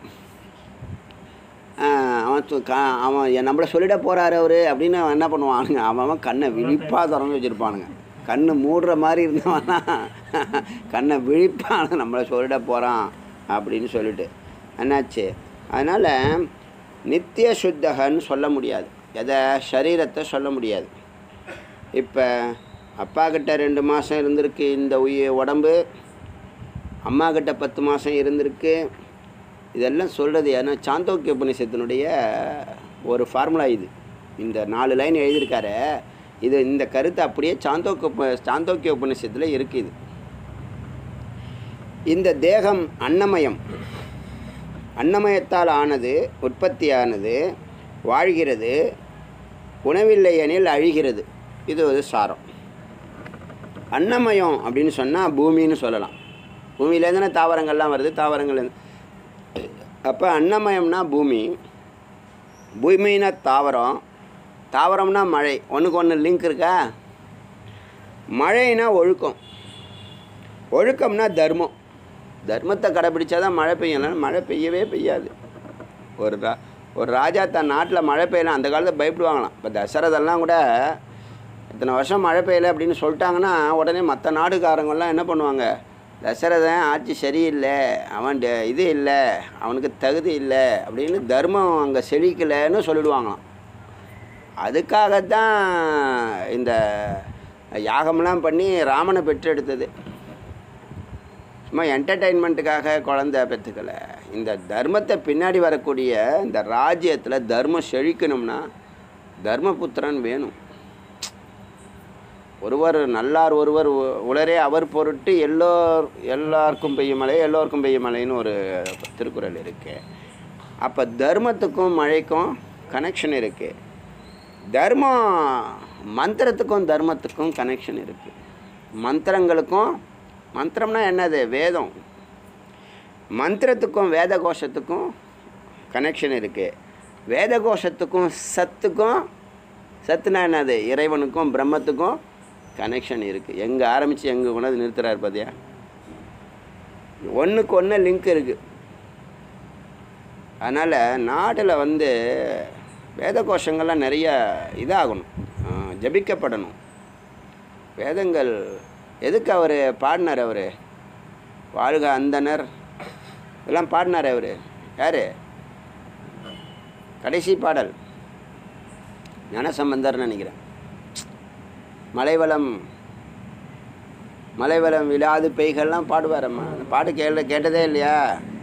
அவன் கா அவன் நம்மளை சொல்லிட போகிறாரு அவர் அப்படின்னு அவன் என்ன பண்ணுவானுங்க, அவன் அவன் கண்ணை விழிப்பாக திறந்து வச்சுருப்பானுங்க. கண்ணு மூடுற மாதிரி இருந்தவனா கண்ணை விழிப்பான நம்மளை சொல்லிட போகிறான் அப்படின்னு சொல்லிட்டு என்னாச்சு. அதனால் நித்திய சுத்தகன்னு சொல்ல முடியாது, எதை சரீரத்தை சொல்ல முடியாது. இப்போ அப்பா கிட்ட ரெண்டு மாதம் இருந்திருக்கு இந்த உயிர் உடம்பு, அம்மா கிட்ட பத்து மாதம் இருந்திருக்கு. இதெல்லாம் சொல்கிறது ஏன்னா சாந்தோக்கிய உபநிஷத்தினுடைய ஒரு ஃபார்முலா இது. இந்த நாலு லைன் எழுதியிருக்காரு, இது இந்த கருத்து அப்படியே சாந்தோக்கிய சாந்தோக்கிய உபநிஷத்தில் இருக்குது. இந்த தேகம் அன்னமயம், அன்னமயத்தால் ஆனது, உற்பத்தியானது, வாழ்கிறது, உணவில்லை எனில் அழிகிறது. இது ஒரு சாரம். அன்னமயம் அப்படின்னு சொன்னால் பூமின்னு சொல்லலாம். பூமியிலேருந்துனா தாவரங்கள்லாம் வருது, தாவரங்கள்லேருந்து. அப்போ அன்னமயம்னா பூமி, பூமின்னா தாவரம், தாவரம்னா மழை. ஒன்றுக்கு ஒன்று லிங்க் இருக்கா? மழைனா ஒழுக்கம், ஒழுக்கம்னா தர்மம். தர்மத்தை கடைப்பிடிச்சா தான் மழை பெய்யலாம், மழை பெய்யவே பெய்யாது. ஒரு ரா ஒரு ராஜா தன் நாட்டில் மழை பெய்யலாம், அந்த காலத்தில் பயப்படுவாங்களாம். இப்போ தசரதெல்லாம் கூட இத்தனை வருஷம் மழை பெய்யலை அப்படின்னு சொல்லிட்டாங்கன்னா உடனே மற்ற நாடுக்காரங்கள்லாம் என்ன பண்ணுவாங்க, தசரதன் ஆட்சி சரியில்லை, அவன் இது இல்லை, அவனுக்கு தகுதி இல்லை அப்படின்னு தர்மம் அங்கே செழிக்கலைன்னு சொல்லிடுவாங்களாம். அதுக்காகத்தான் இந்த யாகம்லாம் பண்ணி ராமனை பெற்றெடுத்தது. சும்மா என்டர்டெயின்மெண்ட்டுக்காக குழந்தை பெற்றுக்கலை. இந்த தர்மத்தை பின்னாடி வரக்கூடிய இந்த ராஜ்யத்தில் தர்மம் செழிக்கணும்னா தர்மபுத்திரன் வேணும். ஒருவர் நல்லார் ஒருவர் உளரே அவர் பொருட்டு எல்லோர் எல்லாருக்கும் பெய்யும் மழை எல்லோருக்கும் பெய்யும் மழைன்னு ஒரு திருக்குறள் இருக்குது. அப்போ தர்மத்துக்கும் மழைக்கும் கனெக்ஷன் இருக்குது. தர்மம் மந்திரத்துக்கும் தர்மத்துக்கும் கனெக்ஷன் இருக்குது. மந்திரங்களுக்கும், மந்திரம்னா என்னது, வேதம், மந்திரத்துக்கும் வேத கோஷத்துக்கும் கனெக்ஷன் இருக்குது. வேத கோஷத்துக்கும் சத்துக்கும், சத்துனா என்னது, இறைவனுக்கும் பிரம்மத்துக்கும் கனெக்ஷன் இருக்குது. எங்கே ஆரம்பித்து எங்கே கொண்டாந்து நிறுத்துறாரு பார்த்தியா? ஒன்றுக்கு ஒன்று லிங்க் இருக்குது. அதனால் நாட்டில் வந்து வேத கோஷங்கள்லாம் நிறைய இதாகணும், ஜபிக்கப்படணும். வேதங்கள் எதுக்கு அவர் பாடினார்? அவர் வாழ்க அந்தனர் இதெல்லாம் பாடினார். அவர் யார்? கடைசி பாடல் ஞானசம்பந்தர்னு நினைக்கிறேன். மலைவளம் மலைவளம் விழாது பெய்கள்லாம் பாடுவாரம்மா. அந்த பாட்டு கேள்வி கேட்டதே இல்லையா?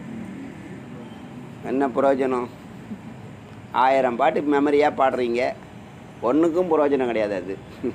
என்ன பிரயோஜனம்? ஆயிரம் பாட்டு மெமரியாக பாடுறீங்க, ஒன்றுக்கும் பிரயோஜனம் கிடையாது. அது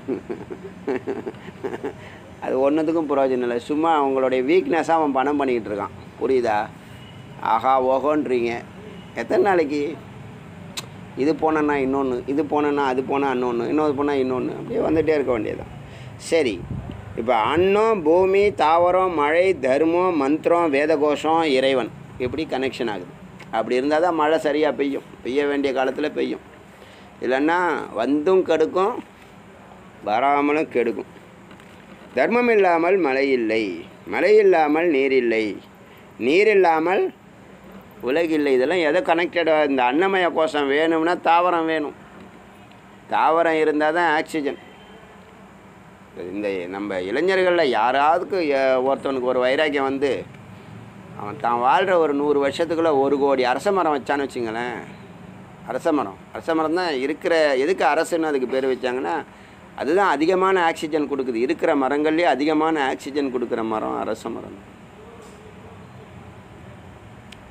அது ஒன்றுத்துக்கும் பிரயோஜனம் இல்லை. சும்மா அவங்களுடைய வீக்னஸாக அவன் பணம் பண்ணிக்கிட்டு இருக்கான். புரியுதா? ஆஹா ஓஹோன்றீங்க. எத்தனை நாளைக்கு இது போனேன்னா இன்னொன்று, இது போனேன்னா அது போனால் இன்னொன்று, இன்னொரு போனால் இன்னொன்று, அப்படியே வந்துகிட்டே இருக்க வேண்டியதுதான். சரி, இப்போ அன்னம், பூமி, தாவரம், மழை, தர்மம், மந்திரம், வேதகோஷம், இறைவன், எப்படி கனெக்ஷன் ஆகுது? அப்படி இருந்தால் தான் மழை சரியாக பெய்யும், பெய்ய வேண்டிய காலத்தில் பெய்யும். இல்லைன்னா வந்தும் கெடுக்கும், வராமலும் கெடுக்கும். தர்மம் இல்லாமல் மழை இல்லை, மழை இல்லாமல் நீர் இல்லை, நீர் இல்லாமல் உலகில்லை. இதெல்லாம் எதை கனெக்டடாக? இந்த அன்னமய கோஷம் வேணும்னா தாவரம் வேணும். தாவரம் இருந்தால் தான் ஆக்சிஜன். இந்த நம்ம இளைஞர்களில் யாராவதுக்கு ஒருத்தவனுக்கு ஒரு வைராக்கியம் வந்து அவன் தான் வாழ்கிற ஒரு நூறு வருஷத்துக்குள்ளே ஒரு கோடி அரச மரம் வச்சான்னு வச்சுங்களேன். அரச மரம் அரச மரம் தான் இருக்கிற, எதுக்கு அரசுன்னு அதுக்கு பேர் வச்சாங்கன்னா அதுதான் அதிகமான ஆக்சிஜன் கொடுக்குது. இருக்கிற மரங்கள்லேயே அதிகமான ஆக்சிஜன் கொடுக்குற மரம் அரச மரம்.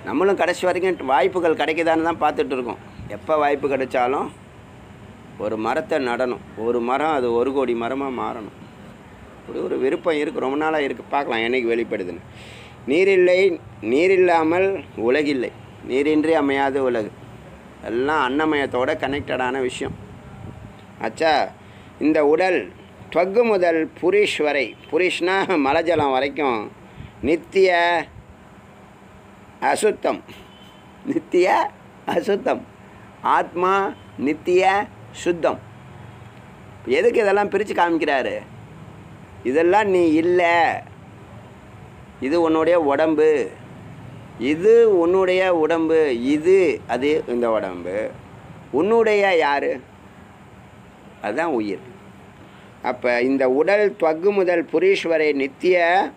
நம்மளும் கடைசி வரைக்கும் வாய்ப்புகள் கிடைக்குதான்னு தான் பார்த்துட்டு இருக்கோம். எப்போ வாய்ப்பு கிடைச்சாலும் ஒரு மரத்தை நடணும், ஒரு மரம் அது ஒரு கோடி மரமாக மாறணும். இப்படி ஒரு விருப்பம் இருக்குது, ரொம்ப நாளாக இருக்குது. பார்க்கலாம் என்னைக்கு வெளிப்படுதுன்னு. நீரில்லை, நீரில்லாமல் உலகில்லை, நீரின்றி அமையாத உலகு. எல்லாம் அன்னமயத்தோட கனெக்டடான விஷயம் ஆச்சா. இந்த உடல் துவக்கு முதல் புரிஷ் வரை, புரிஷ்னா மலஜலம் வரைக்கும் நித்திய அசுத்தம், நித்திய அசுத்தம். ஆத்மா நித்திய சுத்தம். எதுக்கு இதெல்லாம் பிரித்து காமிக்கிறாரு? இதெல்லாம் நீ இல்லை, இது உன்னுடைய உடம்பு, இது உன்னுடைய உடம்பு, இது அது இந்த உடம்பு. உன்னுடைய யார்? அதுதான் உயிர். அப்போ இந்த உடல் துவக்கு முதல் புரீஸ்வரை நித்திய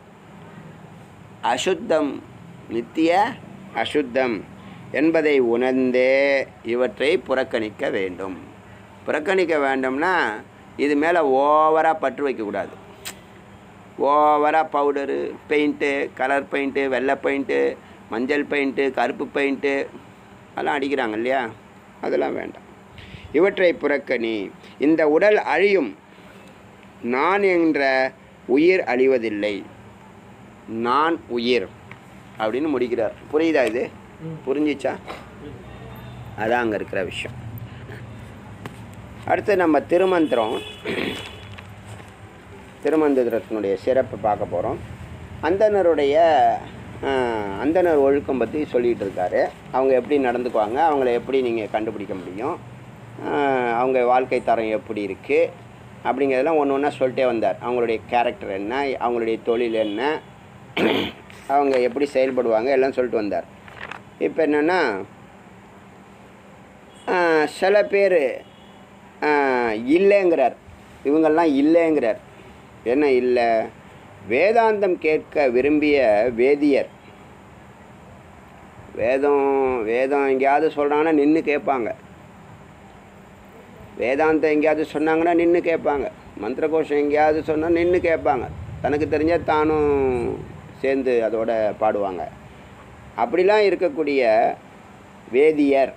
அசுத்தம், நித்திய அசுத்தம் என்பதை உணர்ந்தே இவற்றை புறக்கணிக்க வேண்டும். புறக்கணிக்க வேண்டும்னா இது மேலே ஓவராக பற்று வைக்கக்கூடாது. ஓவராக பவுடரு, பெயிண்ட்டு, கலர் பெயிண்ட்டு, வெள்ளை பெயிண்ட்டு, மஞ்சள் பெயிண்ட்டு, கருப்பு பெயிண்ட்டு அதெல்லாம் அடிக்கிறாங்க இல்லையா, அதெல்லாம் வேண்டாம். இவற்றை புறக்கணி. இந்த உடல் அழியும், நான் என்ற உயிர் அழிவதில்லை, நான் உயிர் அப்படின்னு முடிக்கிறார். புரியுதா? இது புரிஞ்சிச்சா? அதான் அங்கே இருக்கிற விஷயம். அடுத்து நம்ம திருமந்திரம், திருமந்திரத்தினுடைய சிறப்பு பார்க்க போகிறோம். அந்தனருடைய அந்தனர் ஒழுக்கம் பற்றி சொல்லிகிட்டு இருக்காரு. அவங்க எப்படி நடந்துக்குவாங்க, அவங்கள எப்படி நீங்கள் கண்டுபிடிக்க முடியும், அவங்க வாழ்க்கை தரம் எப்படி இருக்குது அப்படிங்கிறதெல்லாம் ஒன்று ஒன்றா சொல்லிட்டே வந்தார். அவங்களுடைய கேரக்டர் என்ன, அவங்களுடைய தொழில் என்ன, அவங்க எப்படி செயல்படுவாங்க எல்லாம் சொல்லிட்டு வந்தார். இப்போ என்னென்னா, சில பேர் இல்லைங்கிறார், இவங்கெல்லாம் இல்லைங்கிறார். என்ன இல்லை? வேதாந்தம் கேட்க விரும்பிய வேதியர். வேதம் வேதம் எங்கேயாவது சொல்கிறாங்கன்னா நின்று கேட்பாங்க, வேதாந்தம் எங்கேயாவது சொன்னாங்கன்னா நின்று கேட்பாங்க, மந்திர கோஷம் எங்கேயாவது சொன்னால் நின்று கேட்பாங்க, தனக்கு தெரிஞ்சால் தானும் சேர்ந்து அதோட பாடுவாங்க. அப்படிலாம் இருக்கக்கூடிய வேதியர்,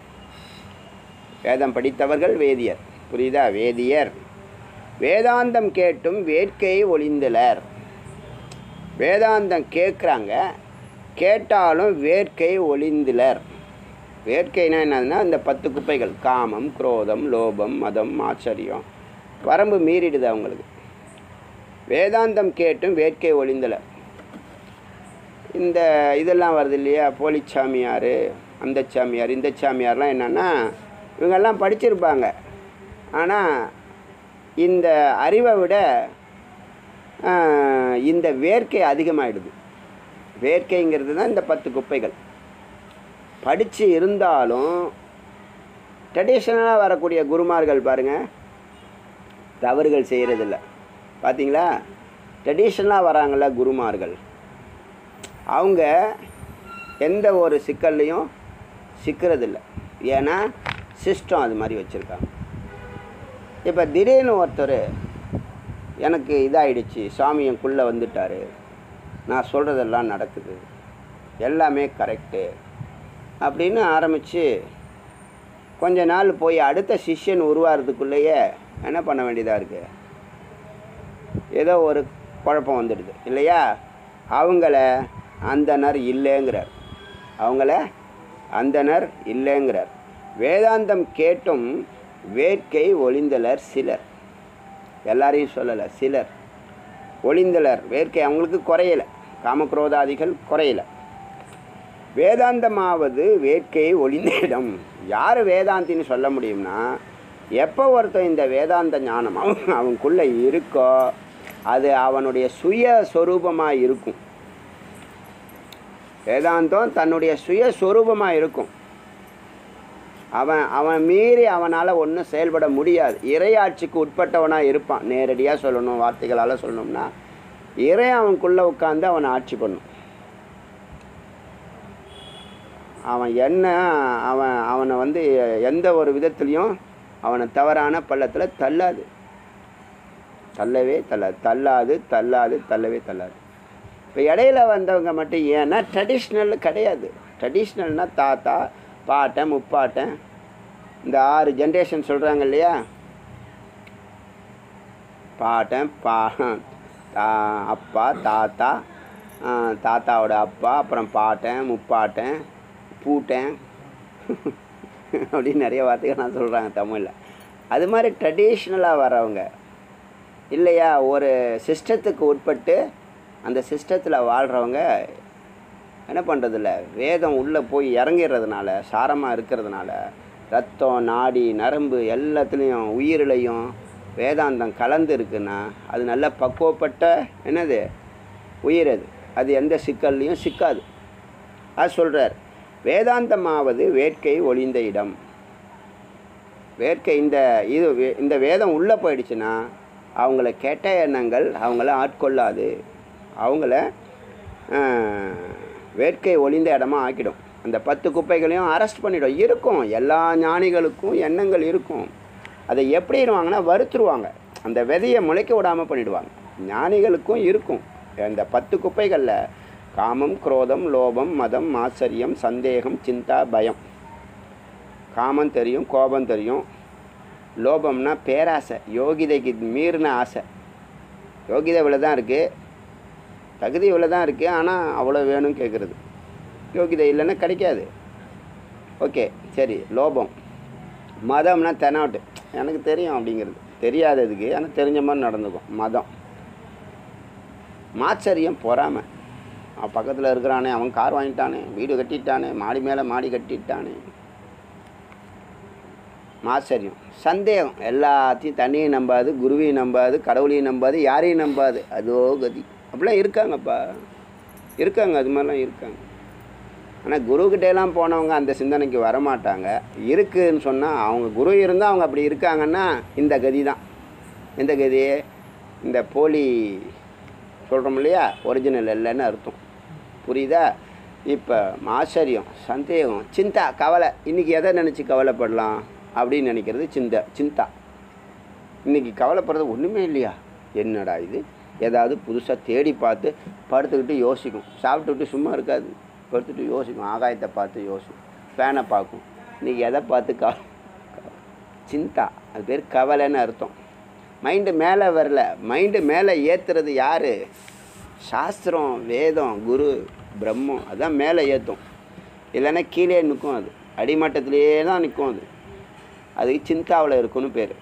வேதம் படித்தவர்கள் வேதியர். புரியுதா? வேதியர் வேதாந்தம் கேட்டும் வேட்கை ஒளிந்தலர். வேதாந்தம் கேட்குறாங்க, கேட்டாலும் வேட்கை ஒளிந்தலர். வேட்கைனா என்னதுன்னா இந்த பத்து குப்பைகள், காமம், குரோதம், லோபம், மதம், ஆச்சரியம், வரம்பு மீறிடுது அவங்களுக்கு. வேதாந்தம் கேட்டும் வேட்கை ஒளிந்தலர். இந்த இதெல்லாம் வருது இல்லையா, போலிச்சாமியார், அந்த சாமியார், இந்த சாமியார்லாம் என்னென்னா, இவங்கெல்லாம் படிச்சிருப்பாங்க, ஆனால் இந்த அறிவை விட இந்த வேர்க்கை அதிகமாகிடுது. வேர்க்கைங்கிறது தான் இந்த பத்து குப்பைகள். படித்து இருந்தாலும் ட்ரெடிஷ்னலாக வரக்கூடிய குருமார்கள் பாருங்கள், தவறுகள் செய்கிறதில்ல. பார்த்தீங்களா? ட்ரெடிஷ்னலாக வராங்கள குருமார்கள், அவங்க எந்த ஒரு சிக்கல்லையும் சிக்கிறதில்ல. ஏன்னா சிஸ்டம் அது மாதிரி வச்சுருக்காங்க. இப்போ திடீர்னு ஒருத்தர் எனக்கு இதாகிடுச்சு, சாமி எனக்குள்ளே வந்துட்டார், நான் சொல்கிறதெல்லாம் நடக்குது, எல்லாமே கரெக்டு அப்படின்னு ஆரம்பித்து கொஞ்ச நாள் போய் அடுத்த சிஷ்யன் உருவாகிறதுக்குள்ளேயே என்ன பண்ண வேண்டியதாக இருக்குது? ஏதோ ஒரு குழப்பம் வந்துடுது இல்லையா? அவங்கள அந்தனர் இல்லைங்கிறார், அவங்கள அந்தனர் இல்லைங்கிறார். வேதாந்தம் கேட்டும் வேட்கை ஒளிந்தலர் சிலர், எல்லாரையும் சொல்லலை, சிலர் ஒளிந்தலர். வேட்கை அவங்களுக்கு குறையலை, காமக்ரோதாதிகள் குறையலை. வேதாந்தமாவது வேட்கை ஒளிந்த இடம். யார் வேதாந்தின்னு சொல்ல முடியும்னா, எப்போ ஒருத்தன் இந்த வேதாந்த ஞானம் அவன் அவனுக்குள்ளே இருக்கோ அது அவனுடைய சுய சொரூபமாக இருக்கும். வேதாந்தம் தன்னுடைய சுய சொரூபமாக இருக்கும். அவன் அவன் மீறி அவனால் ஒன்றும் செயல்பட முடியாது. இறையாட்சிக்கு உட்பட்டவனாக இருப்பான். நேரடியாக சொல்லணும், வார்த்தைகளால் சொல்லணும்னா, இறை அவனுக்குள்ளே உட்காந்து அவனை ஆட்சி பண்ணும். அவன் என்ன அவன் அவனை வந்து எந்த ஒரு விதத்துலேயும் அவனை தவறான பள்ளத்தில் தள்ளாது, தள்ளவே தள்ளாது, தள்ளாது தள்ளாது தள்ளவே தள்ளாது. இப்போ இடையில வந்தவங்க மட்டும் ஏன்னா ட்ரெடிஷ்னல் கிடையாது. ட்ரெடிஷ்னல்னால் தாத்தா பாட்டன் முப்பாட்டன் இந்த ஆறு ஜென்ரேஷன் சொல்கிறாங்க இல்லையா, பாட்டன் பா தா அப்பா தாத்தா தாத்தாவோட அப்பா அப்புறம் பாட்டன் முப்பாட்டன் பூட்டன் அப்படின்னு நிறைய வார்த்தைகள் நான் சொல்கிறாங்க தமிழில். அது மாதிரி ட்ரெடிஷ்னலாக வரவங்க இல்லையா, ஒரு சிஸ்டத்துக்கு உட்பட்டு அந்த சிஸ்டத்தில் வாழ்கிறவங்க என்ன பண்ணுறதில்ல, வேதம் உள்ளே போய் இறங்கிடுறதுனால, சாரமாக இருக்கிறதுனால ரத்தம் நாடி நரம்பு எல்லாத்துலேயும் உயிரிலையும் வேதாந்தம் கலந்து இருக்குன்னா அது நல்ல பக்குவப்பட்ட என்னது உயிர். அது அது எந்த சிக்கல்லையும் சிக்காது. அது சொல்கிறார், வேதாந்தமாவது வேட்கை ஒளிந்த இடம். வேட்கை இந்த இது இந்த வேதம் உள்ளே போயிடுச்சுன்னா அவங்கள கெட்ட எண்ணங்கள் அவங்கள ஆட்கொள்ளாது, அவங்கள வேட்கை ஒளிந்த இடமா ஆக்கிடும். அந்த பத்து குப்பைகளையும் அரெஸ்ட் பண்ணிடும். இருக்கும், எல்லா ஞானிகளுக்கும் எண்ணங்கள் இருக்கும். அதை எப்படிடுவாங்கன்னா வறுத்துருவாங்க, அந்த விதையை முளைக்க விடாமல் பண்ணிவிடுவாங்க. ஞானிகளுக்கும் இருக்கும். அந்த பத்து குப்பைகளில் காமம் குரோதம் லோபம் மதம் ஆச்சரியம் சந்தேகம் சிந்தா பயம். காமம் தெரியும், கோபம் தெரியும். லோபம்னா பேராசை, யோகிதைக்கு மீறின ஆசை. யோகிதை இவ்வளோ தான் இருக்குது, தகுதி இவ்வளோ தான் இருக்குது, ஆனால் அவ்வளோ வேணும் கேட்குறது. யோகிதை இல்லைன்னா கிடைக்காது. ஓகே சரி. லோபம். மதம்னா தெனாட்டு, எனக்கு தெரியும் அப்படிங்கிறது, தெரியாததுக்கு ஆனால் தெரிஞ்ச மாதிரி நடந்துக்கும் மதம். மாச்சரியம் பொறாமை, அவன் பக்கத்தில் இருக்கிறானே, அவன் கார் வாங்கிட்டானே, வீடு கட்டிட்டானே, மாடி மேலே மாடி கட்டிட்டானே, மாச்சரியம். சந்தேகம், எல்லாத்தையும் தண்ணியும் நம்பாது, குருவையும் நம்பாது, கடவுளையும் நம்பாது, யாரையும் நம்பாது, அதோ கதி. அப்படிலாம் இருக்காங்கப்பா, இருக்காங்க, அது மாதிரிலாம் இருக்காங்க. ஆனால் குருக்கிட்டேலாம் போனவங்க அந்த சிந்தனைக்கு வரமாட்டாங்க. இருக்குதுன்னு சொன்னால், அவங்க குரு இருந்தால் அவங்க அப்படி இருக்காங்கன்னா இந்த கதி தான். எந்த கதி? இந்த போலி சொல்கிறோம் இல்லையா, ஒரிஜினல் இல்லைன்னு அர்த்தம். புரியுதா? இப்போ ஆச்சரியம், சந்தேகம், சிந்தா, கவலை. இன்றைக்கி எதை நினச்சி கவலைப்படலாம் அப்படின்னு நினைக்கிறது சிந்த சிந்தா. இன்றைக்கி கவலைப்படுறது ஒன்றுமே இல்லையா, என்னடா இது, ஏதாவது புதுசாக தேடி பார்த்து படுத்துக்கிட்டு யோசிக்கும். சாப்பிட்டுக்கிட்டு சும்மா இருக்காது, படுத்துட்டு யோசிக்கும், ஆகாயத்தை பார்த்து யோசிக்கும், ஃபேனை பார்க்கும். இன்றைக்கி எதை பார்த்து க சிந்தா, அது பேர் கவலைன்னு அர்த்தம். மைண்டு மேலே வரல, மைண்டு மேலே ஏற்றுறது யார்? சாஸ்திரம், வேதம், குரு, பிரம்மம். அதுதான் மேலே ஏற்றும். இல்லைன்னா கீழே நிற்கும், அது அடிமட்டத்திலே தான் நிற்கும். அது அதுக்கு சிந்தாவில் இருக்குன்னு பேர்.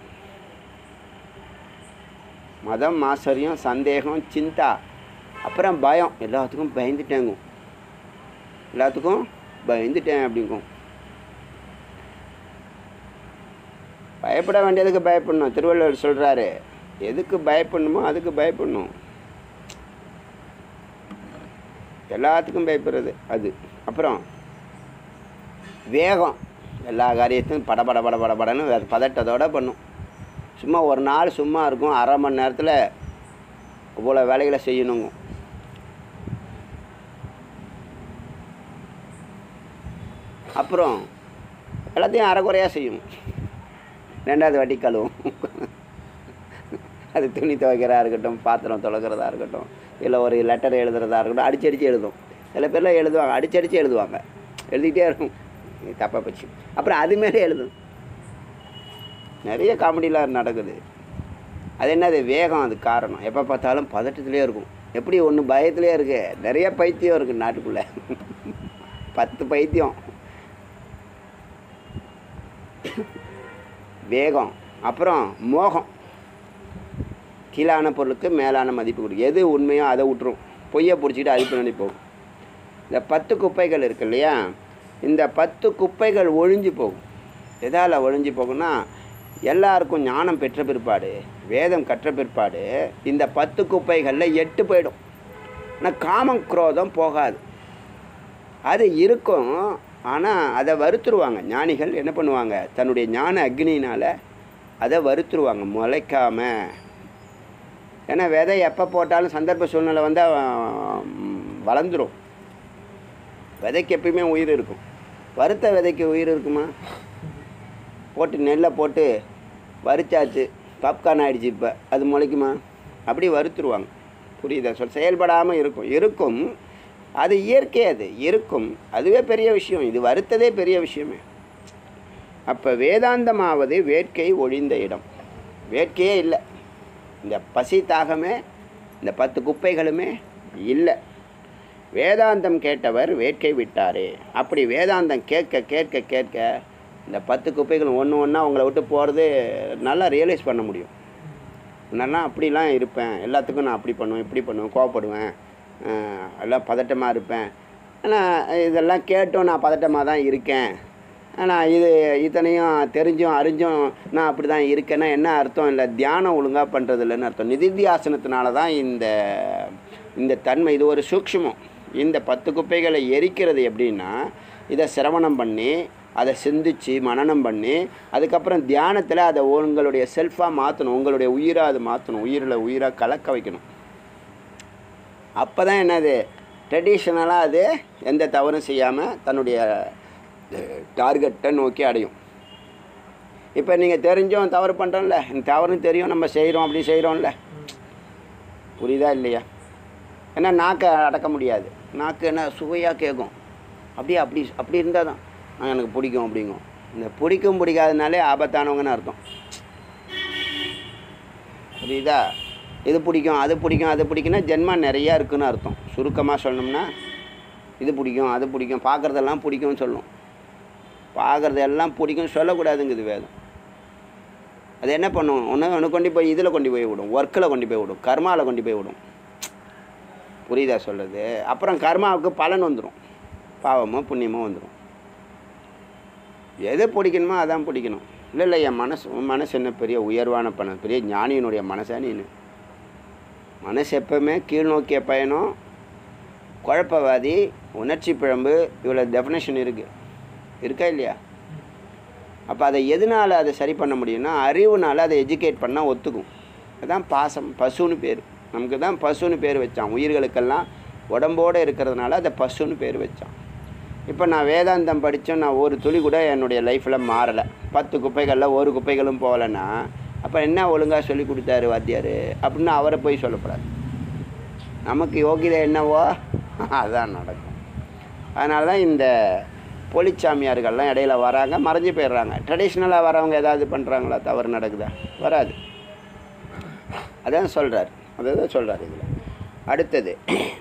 மதம் ஆச்சரியம் சந்தேகம் சிந்தா, அப்புறம் பயம். எல்லாத்துக்கும் பயந்துட்டேங்கும், எல்லாத்துக்கும் பயந்துட்டேன் அப்படிங்கும். பயப்பட வேண்டியதுக்கு பயப்படணும். திருவள்ளுவர் சொல்கிறாரு, எதுக்கு பயப்படணுமோ அதுக்கு பயப்படணும். எல்லாத்துக்கும் பயப்படுறது அது. அப்புறம் வேகம், எல்லா காரியத்தையும் பட பட பட பட படன்னு பதட்டத்தோடு பண்ணும். சும்மா ஒரு நாள் சும்மா இருக்கும், அரை மணி நேரத்தில் இவ்வளோ வேலைகளை செய்யணுங்க. அப்புறம் எல்லாத்தையும் அரைக்குறையாக செய்யும், ரெண்டாவது வாட்டி கழுவும். அது துணி துவைக்கிறதா இருக்கட்டும், பாத்திரம் துளக்கிறதா இருக்கட்டும், இல்லை ஒரு லெட்டர் எழுதுறதா இருக்கட்டும், அடிச்சு அடித்து எழுதும். சில பேர்லாம் எழுதுவாங்க, அடிச்சு அடித்து எழுதுவாங்க, எழுதிக்கிட்டே இருக்கும், தப்பாக போச்சு. அப்புறம் அது மேலே எழுதும். நிறைய காமெடிலாம் நடக்குது. அது என்னது? வேகம். அது காரணம். எப்போ பார்த்தாலும் பதட்டத்துலேயே இருக்கும். எப்படி ஒன்று பயத்துலேயே இருக்குது, நிறைய பைத்தியம் இருக்குது நாட்டுக்குள்ளே, பத்து பைத்தியம். வேகம். அப்புறம் மோகம், கீழான பொருளுக்கு மேலான மதிப்பு கொடுக்கும். எது உண்மையோ அதை விட்டுரும், பொய்யை பிடிச்சிட்டு அது பின்னாடி போகும். இந்த பத்து குப்பைகள் இருக்கு இல்லையா, இந்த பத்து குப்பைகள் ஒழிஞ்சு போகும். எதால் ஒழிஞ்சு போகும்னா, எல்லாருக்கும் ஞானம் பெற்ற பிற்பாடு, வேதம் கற்ற பிற்பாடு இந்த பத்து குப்பைகளில் எட்டு போயிடும். ஆனால் காமம் குரோதம் போகாது, அது இருக்கும். ஆனால் அதை வறுத்துருவாங்க ஞானிகள். என்ன பண்ணுவாங்க? தன்னுடைய ஞான அக்னியினால் அதை வறுத்துருவாங்க, முளைக்காமல். ஏன்னா விதை எப்போ போட்டாலும் சந்தர்ப்ப சூழ்நிலை வந்தால் வளர்ந்துடும். விதைக்கு எப்பயுமே உயிர் இருக்கும். வறுத்த விதைக்கு உயிர் இருக்குமா? போட்டு நெல்லை போட்டு வறுத்தாச்சு, பாப்கார்ன் ஆகிடுச்சு, இப்போ அது முளைக்குமா? அப்படி வறுத்துருவாங்க. புரியுதா சொல் செயல்படாமல் இருக்கும் இருக்கும் அது இயற்கை, அது இருக்கும், அதுவே பெரிய விஷயம். இது வருத்ததே பெரிய விஷயமே. அப்போ வேதாந்தமாவது வேட்கை ஒழிந்த இடம். வேட்கையே இல்லை, இந்த பசி தாகமே இந்த பத்து குப்பைகளுமே இல்லை. வேதாந்தம் கேட்டவர் வேட்கை விட்டாரே. அப்படி வேதாந்தம் கேட்க கேட்க கேட்க இந்த பத்து குப்பைகள் ஒன்று ஒன்றா உங்களை விட்டு போகிறது நல்லா ரியலைஸ் பண்ண முடியும். நல்லா அப்படிலாம் இருப்பேன், எல்லாத்துக்கும் நான் அப்படி பண்ணுவேன், இப்படி பண்ணுவேன், கோவப்படுவேன், எல்லாம் பதட்டமாக இருப்பேன். ஆனால் இதெல்லாம் கேட்டும் நான் பதட்டமாக தான் இருக்கேன். ஆனால் இது இத்தனையும் தெரிஞ்சும் அறிஞ்சும் நான் அப்படி தான் இருக்கேன்னா என்ன அர்த்தம்? இல்லை, தியானம் ஒழுங்காக பண்ணுறது இல்லைன்னு அர்த்தம். நிதித்தியாசனத்தினால தான் இந்த இந்த தன்மை. இது ஒரு சூக்ஷ்மம். இந்த பத்து குப்பைகளை எரிக்கிறது எப்படின்னா, இதை சிரவணம் பண்ணி அதை சிந்திச்சு மனனம் பண்ணி அதுக்கப்புறம் தியானத்தில் அதை உங்களுடைய செல்ஃபாக மாற்றணும், உங்களுடைய உயிராக அது மாற்றணும், உயிரில் உயிராக கலக்க வைக்கணும். அப்போ தான் என்னது, ட்ரெடிஷ்னலாக அது எந்த தவறும் செய்யாமல் தன்னுடைய டார்கெட்டை நோக்கி அடையும். இப்போ நீங்கள் தெரிஞ்சும் தவறு பண்ணுறோம்ல, தவறுன்னு தெரியும் நம்ம செய்கிறோம், அப்படி செய்கிறோம்ல, புரியுதா இல்லையா? ஏன்னா நாக்கை அடக்க முடியாது. நாக்கு என்ன சுவையாக கேட்கும், அப்படியே அப்படி அப்படி இருந்தால் தான் எனக்கு பிடிக்கும் அப்படிங்கும். இந்த பிடிக்கும் பிடிக்காதனாலே ஆபத்தானவங்கன்னு அர்த்தம். புரியுதா? இது பிடிக்கும் அது பிடிக்கும் அது பிடிக்குன்னா ஜென்மா நிறையா இருக்குன்னு அர்த்தம். சுருக்கமாக சொல்லணும்னா இது பிடிக்கும் அது பிடிக்கும், பார்க்குறதெல்லாம் பிடிக்கும்னு சொல்லணும். பார்க்குறது எல்லாம் பிடிக்கும் சொல்லக்கூடாதுங்குது வேதம். அது என்ன பண்ணும், ஒன்று ஒன்று கொண்டு போய் இதில் கொண்டு போய் விடும், ஒர்க்கில் கொண்டு போய் விடும், கர்மாவில் கொண்டு போய் விடும். புரியுதா சொல்கிறது? அப்புறம் கர்மாவுக்கு பலன் வந்துடும், பாவமோ புண்ணியமோ வந்துடும். எது பிடிக்கணுமோ அதான் பிடிக்கணும். இல்லை இல்லை என் மனசு மனசு என்ன பெரிய உயர்வான பணம், பெரிய ஞானியினுடைய மனசா நீனு? மனசு எப்பவுமே கீழ்நோக்கிய பயணம், குழப்பவாதி, உணர்ச்சி பிழம்பு, இவ்வளோ டெஃபினேஷன் இருக்குது, இருக்கா இல்லையா? அப்போ அதை எதனால் அதை சரி பண்ண முடியும்னா அறிவுனால் அதை எஜுகேட் பண்ணால் ஒத்துக்கும். அதுதான் பாசம். பசுன்னு பேர், நமக்கு தான் பசுன்னு பேர் வச்சான். உயிர்களுக்கெல்லாம் உடம்போடு இருக்கிறதுனால அதை பசுன்னு பேர் வச்சான். இப்போ நான் வேதாந்தம் படித்தோம், நான் ஒரு துளி கூட என்னுடைய லைஃப்பில் மாறலை. பத்து குப்பைகளில் ஒரு குப்பைகளும் போகலைன்னா அப்போ என்ன ஒழுங்காக சொல்லி கொடுத்தாரு வாத்தியார் அப்படின்னு அவரை போய் சொல்லக்கூடாது. நமக்கு யோகிதை என்னவோ அதான் நடக்கும். அதனால தான் இந்த போலிச்சாமியார்கள்லாம் இடையில வராங்க, மறைஞ்சு போயிடுறாங்க. ட்ரெடிஷ்னலாக வரவங்க ஏதாவது பண்ணுறாங்களா, தவறு நடக்குதா? வராது. அதான் சொல்கிறார், அதான் சொல்கிறார் இதில். அடுத்தது,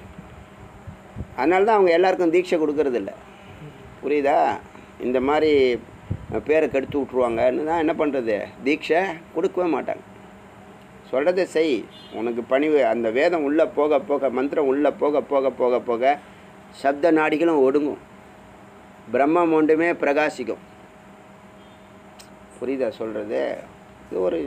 அதனால தான் அவங்க எல்லாருக்கும் தீட்சை கொடுக்கறதில்ல. புரியுதா? இந்த மாதிரி பேரை கெடுத்து விட்ருவாங்கன்னு தான் என்ன பண்ணுறது, தீட்சை கொடுக்கவே மாட்டாங்க. சொல்கிறத செய், உனக்கு பணிவு. அந்த வேதம் உள்ளே போக போக, மந்திரம் உள்ளே போக போக போக போக சப்த நாடிகளும் ஒடுங்கும், பிரம்மம் ஒன்றுமே பிரகாசிக்கும். புரியுதா சொல்கிறது? இது ஒரு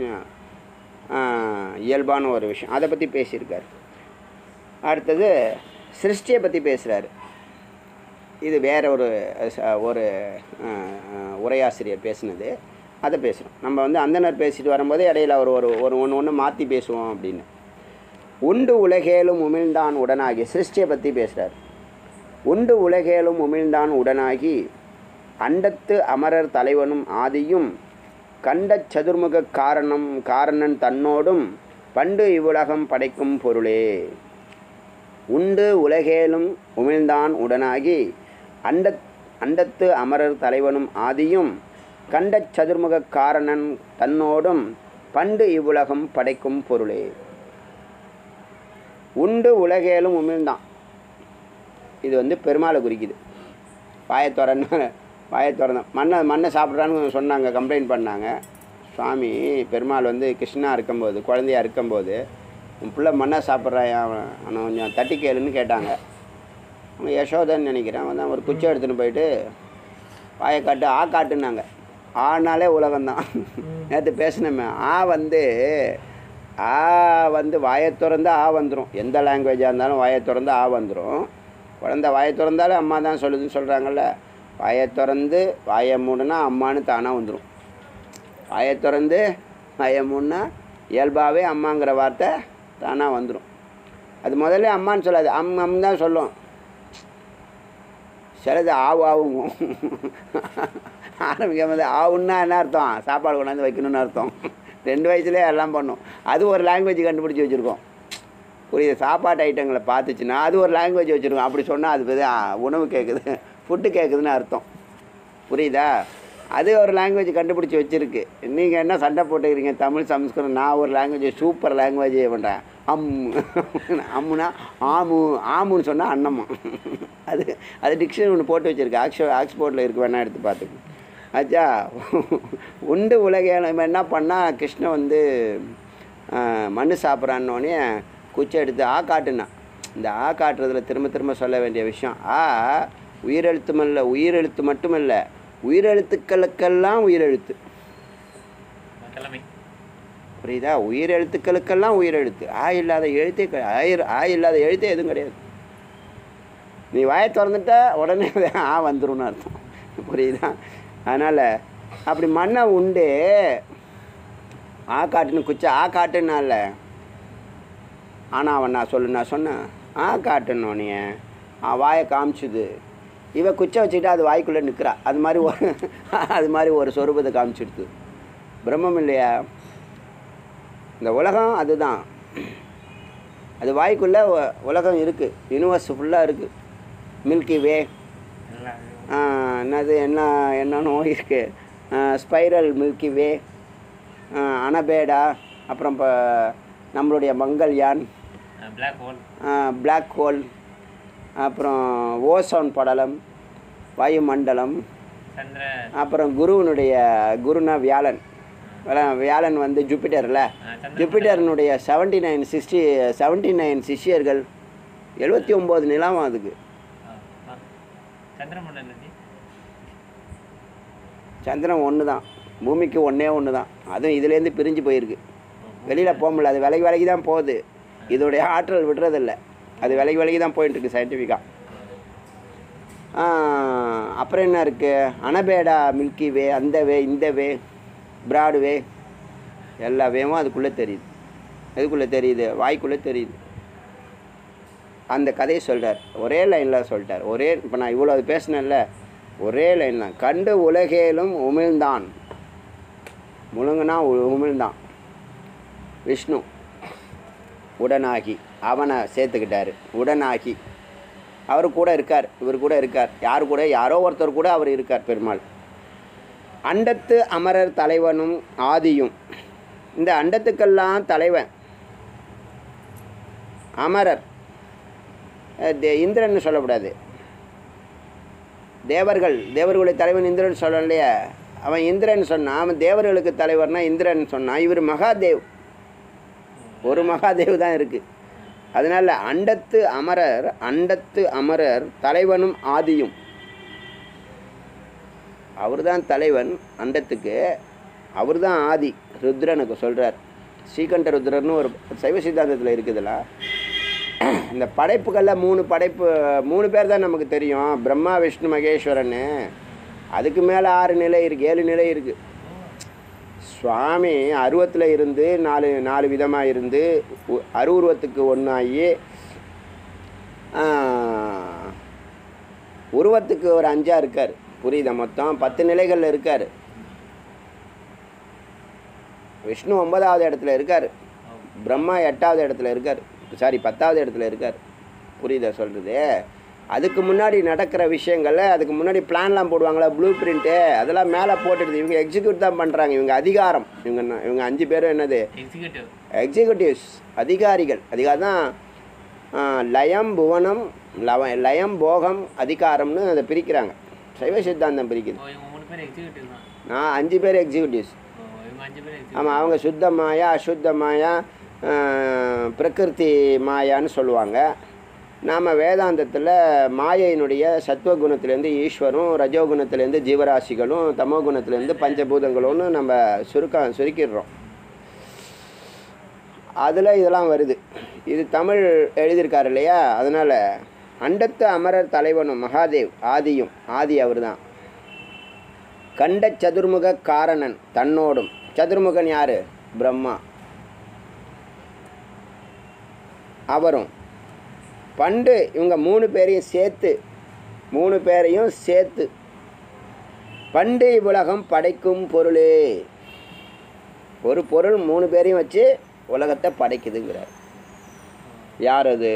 இயல்பான ஒரு விஷயம். அதை பற்றி பேசியிருக்கார். அடுத்தது சிருஷ்டியை பற்றி பேசுகிறாரு. இது வேற ஒரு ஒரு உரையாசிரியர் பேசினது, அதை பேசுகிறோம். நம்ம வந்து அந்தனர் பேசிட்டு வரும்போது இடையில அவர் ஒரு ஒரு ஒன்று ஒன்று மாற்றி பேசுவோம் அப்படின்னு. உண்டு உலகேலும் உமிழ்ந்தான் உடனாகி, சிருஷ்டியை பற்றி பேசுகிறார். உண்டு உலகேலும் உமிழ்ந்தான் உடனாகி அண்டத்து அமரர் தலைவனும் ஆதியும் கண்ட சதுர்முக காரணம் காரணன் தன்னோடும் பண்டு இவ்வுலகம் படைக்கும் பொருளே. உண்டு உலகேலும் உமிழ்ந்தான் உடனாகி அண்ட அண்டத்து அமரர் தலைவனும் ஆதியும் கண்ட சதுர்முக காரணன் தன்னோடும் பண்டு இவ்வுலகம் படைக்கும் பொருளே. உண்டு உலகேலும் உமிழ்ந்தான், இது வந்து பெருமாளை குறிக்குது. வாயத்தோரன்னு வாயத்தோரந்தான் மண்ணை மண்ணை சாப்பிட்றான்னு சொன்னாங்க, கம்ப்ளைண்ட் பண்ணாங்க. சுவாமி பெருமாள் வந்து கிருஷ்ணா இருக்கும்போது, குழந்தையாக இருக்கும்போது, உன் பிள்ளை மண்ணை சாப்பிட்றான், அவனை கொஞ்சம் தட்டி கேளுன்னு கேட்டாங்க. அவங்க யசோதன்னு நினைக்கிறேன். அவன் தான் ஒரு குச்சி எடுத்துன்னு போயிட்டு வாயை காட்டு ஆ காட்டுனாங்க. ஆனாலே உலகம்தான். நேற்று பேசினோமே, ஆ வந்து ஆ வந்து வாயை திறந்து ஆ வந்துடும். எந்த லாங்குவேஜாக இருந்தாலும் வாயை திறந்து ஆ வந்துடும். குழந்த வாயை திறந்தாலும் அம்மா தான் சொல்லுதுன்னு சொல்கிறாங்கல்ல. வாயை திறந்து வாயை மூணுனா அம்மானு தானாக வந்துடும். வாயை திறந்து வாயை மூணுனா இயல்பாகவே அம்மாங்கிற வார்த்தை தானாக வந்துடும். அது முதல்ல அம்மான்னு சொல்லாது, அம் அம் தான் சொல்லும். சிலது ஆவு ஆவும் ஆரம்பிக்கும் போது ஆவுன்னா என்ன அர்த்தம், சாப்பாடு கொண்டாந்து வைக்கணும்னு அர்த்தம். ரெண்டு வயசுலேயே எல்லாம் பண்ணும். அது ஒரு லாங்குவேஜ் கண்டுபிடிச்சி வச்சுருக்கோம். புரியுது. சாப்பாட்டு ஐட்டங்களை பார்த்துச்சுன்னா அது ஒரு லாங்குவேஜ் வச்சுருக்கோம். அப்படி சொன்னால் அது வந்து உணவு கேட்குது, ஃபுட்டு கேட்குதுன்னு அர்த்தம். புரியுதா? அது ஒரு லாங்குவேஜ் கண்டுபிடிச்சி வச்சுருக்கு. நீங்கள் என்ன சண்டை போட்டுக்கிறீங்க தமிழ் சமஸ்கிருதம்? நான் ஒரு லாங்குவேஜ் சூப்பர் லாங்குவேஜ் பண்ணுறேன். அம் அம்முனா ஆமு, ஆமுன்னு சொன்னால் அன்னம்மா. அது அது டிக்ஷனரி ஒன்று போட்டு வச்சுருக்கு. ஆக்ஷோ ஆக்ஸ்போர்ட்டில் இருக்கு, வேணா எடுத்து பார்த்துக்கணும். ஆச்சா, உண்டு உலக நம்ம என்ன பண்ணால் கிருஷ்ணன் வந்து மண் சாப்பிட்றான்னோடனே குச்சி எடுத்து ஆ காட்டுனா. இந்த ஆ காட்டுறதுல திரும்ப திரும்ப சொல்ல வேண்டிய விஷயம், ஆ உயிரெழுத்துமல்ல, உயிரெழுத்து மட்டுமல்ல, உயிரெழுத்துக்களுக்கெல்லாம் உயிரெழுத்து. புரியுதா? உயிரெழுத்துக்களுக்கெல்லாம் உயிரெழுத்து. ஆ இல்லாத எழுத்தே ஆயிர ஆ இல்லாத எழுத்தே எதுவும் கிடையாது. நீ வாயை திறந்துட்ட உடனே ஆ வந்துரும்னு அர்த்தம். புரியுதா? அதனால் அப்படி மண்ணை உண்டு ஆ காட்டுன்னு குச்சி ஆ காட்டுனால ஆனால் அவன் நான் சொல்லு நான் சொன்னேன் ஆ காட்டுனோனே ஆ வாயை காமிச்சுது. இவன் குச்சை வச்சுக்கிட்டு அது வாய்க்குள்ளே நிற்கிறா. அது மாதிரி ஒரு அது மாதிரி ஒரு சொரூபத்தை காமிச்சிடுது. பிரம்மம் இல்லையா இந்த உலகம்? அதுதான். அது வாய்க்குள்ளே உலகம் இருக்குது, யூனிவர்ஸ் ஃபுல்லாக இருக்குது. மில்கி வே என்னது என்ன என்னன்னோ இருக்குது, ஸ்பைரல் மில்கி வே, அனபேடா, அப்புறம் இப்போ நம்மளுடைய மங்கள்யான், பிளாக் ஹோல், அப்புறம் ஓசோன் படலம், வாயுமண்டலம், அப்புறம் குருவனுடைய குருனா வியாழன். வியாழன் வந்து ஜூப்பிட்டரில், ஜூப்பிட்டர்னுடைய seventy nine sixty seventy nine சிஷியர்கள், எழுபத்தி ஒம்பது நிலம். அதுக்கு சந்திரன் ஒன்று தான், பூமிக்கு ஒன்றே ஒன்று தான். அதுவும் இதுலேருந்து பிரிஞ்சு போயிருக்கு, வெளியில் போக முடியல. அது விலைக்கு விலைக்கு தான் போகுது, இதோடைய ஆற்றல் விடுறதில்லை. அது விலைக்கு விலைக்கு தான் போயிட்டுருக்கு சயின்டிஃபிக்காக. அப்புறம் என்ன இருக்குது, அனபேடா, மில்கி வே, அந்த வே, இந்த வே, பிராட்வே, எல்லா வேவும் அதுக்குள்ளே தெரியுது. எதுக்குள்ளே தெரியுது? வாய்க்குள்ளே தெரியுது. அந்த கதையை சொல்கிறார், ஒரே லைனில் சொல்லிட்டார். ஒரே இப்போ நான் இவ்வளோ அது பேசினேன்ல, ஒரே லைன் தான். கண்டு உலகேலும் உமிழ்ந்தான், முழுங்குனா உமிழ்ந்தான் விஷ்ணு. உடனாகி அவனை சேர்த்துக்கிட்டார். உடனாகி அவர் கூட இருக்கார், இவர் கூட இருக்கார். யார் கூட? யாரோ ஒருத்தர் கூட அவர் இருக்கார், பெருமாள். அண்டத்து அமரர் தலைவனும் ஆதியும். இந்த அண்டத்துக்கெல்லாம் தலைவன் அமரர், இந்திரன் சொல்லக்கூடாது. தேவர்கள், தேவர்களுடைய தலைவன் இந்திரன் சொல்லணும் இல்லையா? அவன் இந்திரன் சொன்னான், அவன் தேவர்களுக்கு தலைவர்னா இந்திரன் சொன்னான். இவர் மகாதேவ், ஒரு மகாதேவ் தான் இருக்குது. அதனால் அண்டத்து அமரர், அண்டத்து அமரர் தலைவனும் ஆதியும். அவர் தான் தலைவன் அண்டத்துக்கு, அவர் தான் ஆதி. ருத்ரனுக்கு சொல்கிறார், ஸ்ரீகண்ட ருத்ரர்னு ஒரு சைவ சித்தாந்தத்தில் இருக்குதுல்ல. இந்த படைப்புகளில் மூணு படைப்பு, மூணு பேர் தான் நமக்கு தெரியும், பிரம்மா விஷ்ணு மகேஸ்வரன்னு. அதுக்கு மேலே ஆறு நிலை இருக்குது, ஏழு நிலை இருக்குது. சுவாமி அருவத்தில் இருந்து நாலு நாலு விதமாக இருந்து அருவுருவத்துக்கு ஒன்றாகி உருவத்துக்கு ஒரு அஞ்சாக இருக்கார். புரியுதா? மொத்தம் பத்து நிலைகளில் இருக்கார். விஷ்ணு ஒன்பதாவது இடத்துல இருக்கார், பிரம்மா எட்டாவது இடத்துல இருக்கார், சாரி பத்தாவது இடத்துல இருக்கார். புரியுதா சொல்கிறது? அதுக்கு முன்னாடி நடக்கிற விஷயங்களை, அதுக்கு முன்னாடி பிளான்லாம் போடுவாங்களா, ப்ளூ பிரிண்ட்டு, அதெல்லாம் மேலே போட்டுடுது. இவங்க எக்ஸிக்யூட் தான் பண்ணுறாங்க. இவங்க அதிகாரம், இவங்க இவங்க அஞ்சு பேரும் என்னது, எக்ஸிக்யூட்டிவ்ஸ், அதிகாரிகள். அதிகாரம் தான் லயம் புவனம், லவ லயம் போகம் அதிகாரம்னு அதை பிரிக்கிறாங்க. சைவ சித்தாந்தம் பிரிக்குது. நான் அஞ்சு பேர் எக்ஸிக்யூட்டிவ்ஸ். ஆமாம், அவங்க சுத்த மாயா, அசுத்த மாயா, பிரகிருதி மாயான்னு சொல்லுவாங்க. நாம் வேதாந்தத்தில் மாயையினுடைய சத்துவகுணத்துலேருந்து ஈஸ்வரும், ரஜோகுணத்துலேருந்து ஜீவராசிகளும், தமோகுணத்துலேருந்து பஞ்சபூதங்களும்னு நம்ம சுருக்க சுருக்கிடுறோம். அதில் இதெல்லாம் வருது. இது தமிழ் எழுதியிருக்கார் இல்லையா? அதனால் அண்டத்து அமரர் தலைவனும் மகாதேவ், ஆதியும், ஆதி அவர் தான். கண்ட சதுர்முக காரணன் தன்னோடும். சதுர்முகன் யார்? பிரம்மா. அவரும் பண்டு இவங்க மூணு பேரையும் சேர்த்து மூணு பேரையும் சேர்த்து பண்டு இவ்வுலகம் படைக்கும் பொருளே. ஒரு பொருள் மூணு பேரையும் வச்சு உலகத்தை படைக்குதுங்கிறார். யார் அது?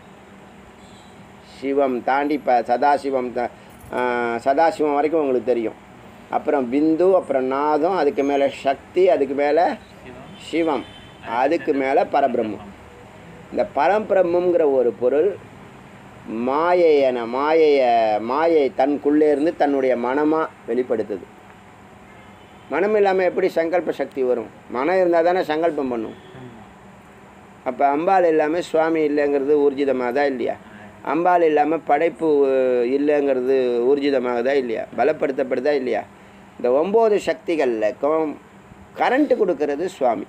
சிவம் தாண்டி இப்போ சதாசிவம் த சதாசிவம் வரைக்கும் உங்களுக்கு தெரியும். அப்புறம் பிந்து, அப்புறம் நாதம், அதுக்கு மேலே சக்தி, அதுக்கு மேலே சிவம், அதுக்கு மேலே பரபிரம்மம். இந்த பரபிரம்மங்கிற ஒரு பொருள் மாயையன மாயைய மாயை தனக்குள்ளே இருந்து தன்னுடைய மனமாக வெளிப்படுத்துது. மனம் இல்லாமல் எப்படி சங்கல்ப சக்தி வரும்? மனம் இருந்தால் தானே சங்கல்பம் பண்ணும். அப்போ அம்பாள் இல்லாமல் சுவாமி இல்லைங்கிறது ஊர்ஜிதமாகதா இல்லையா? அம்பாள் இல்லாமல் படைப்பு இல்லைங்கிறது ஊர்ஜிதமாகதா இல்லையா? பலப்படுத்தப்படுதா இல்லையா? இந்த ஒம்பது சக்திகளில் கரண்ட்டு கொடுக்கறது சுவாமி.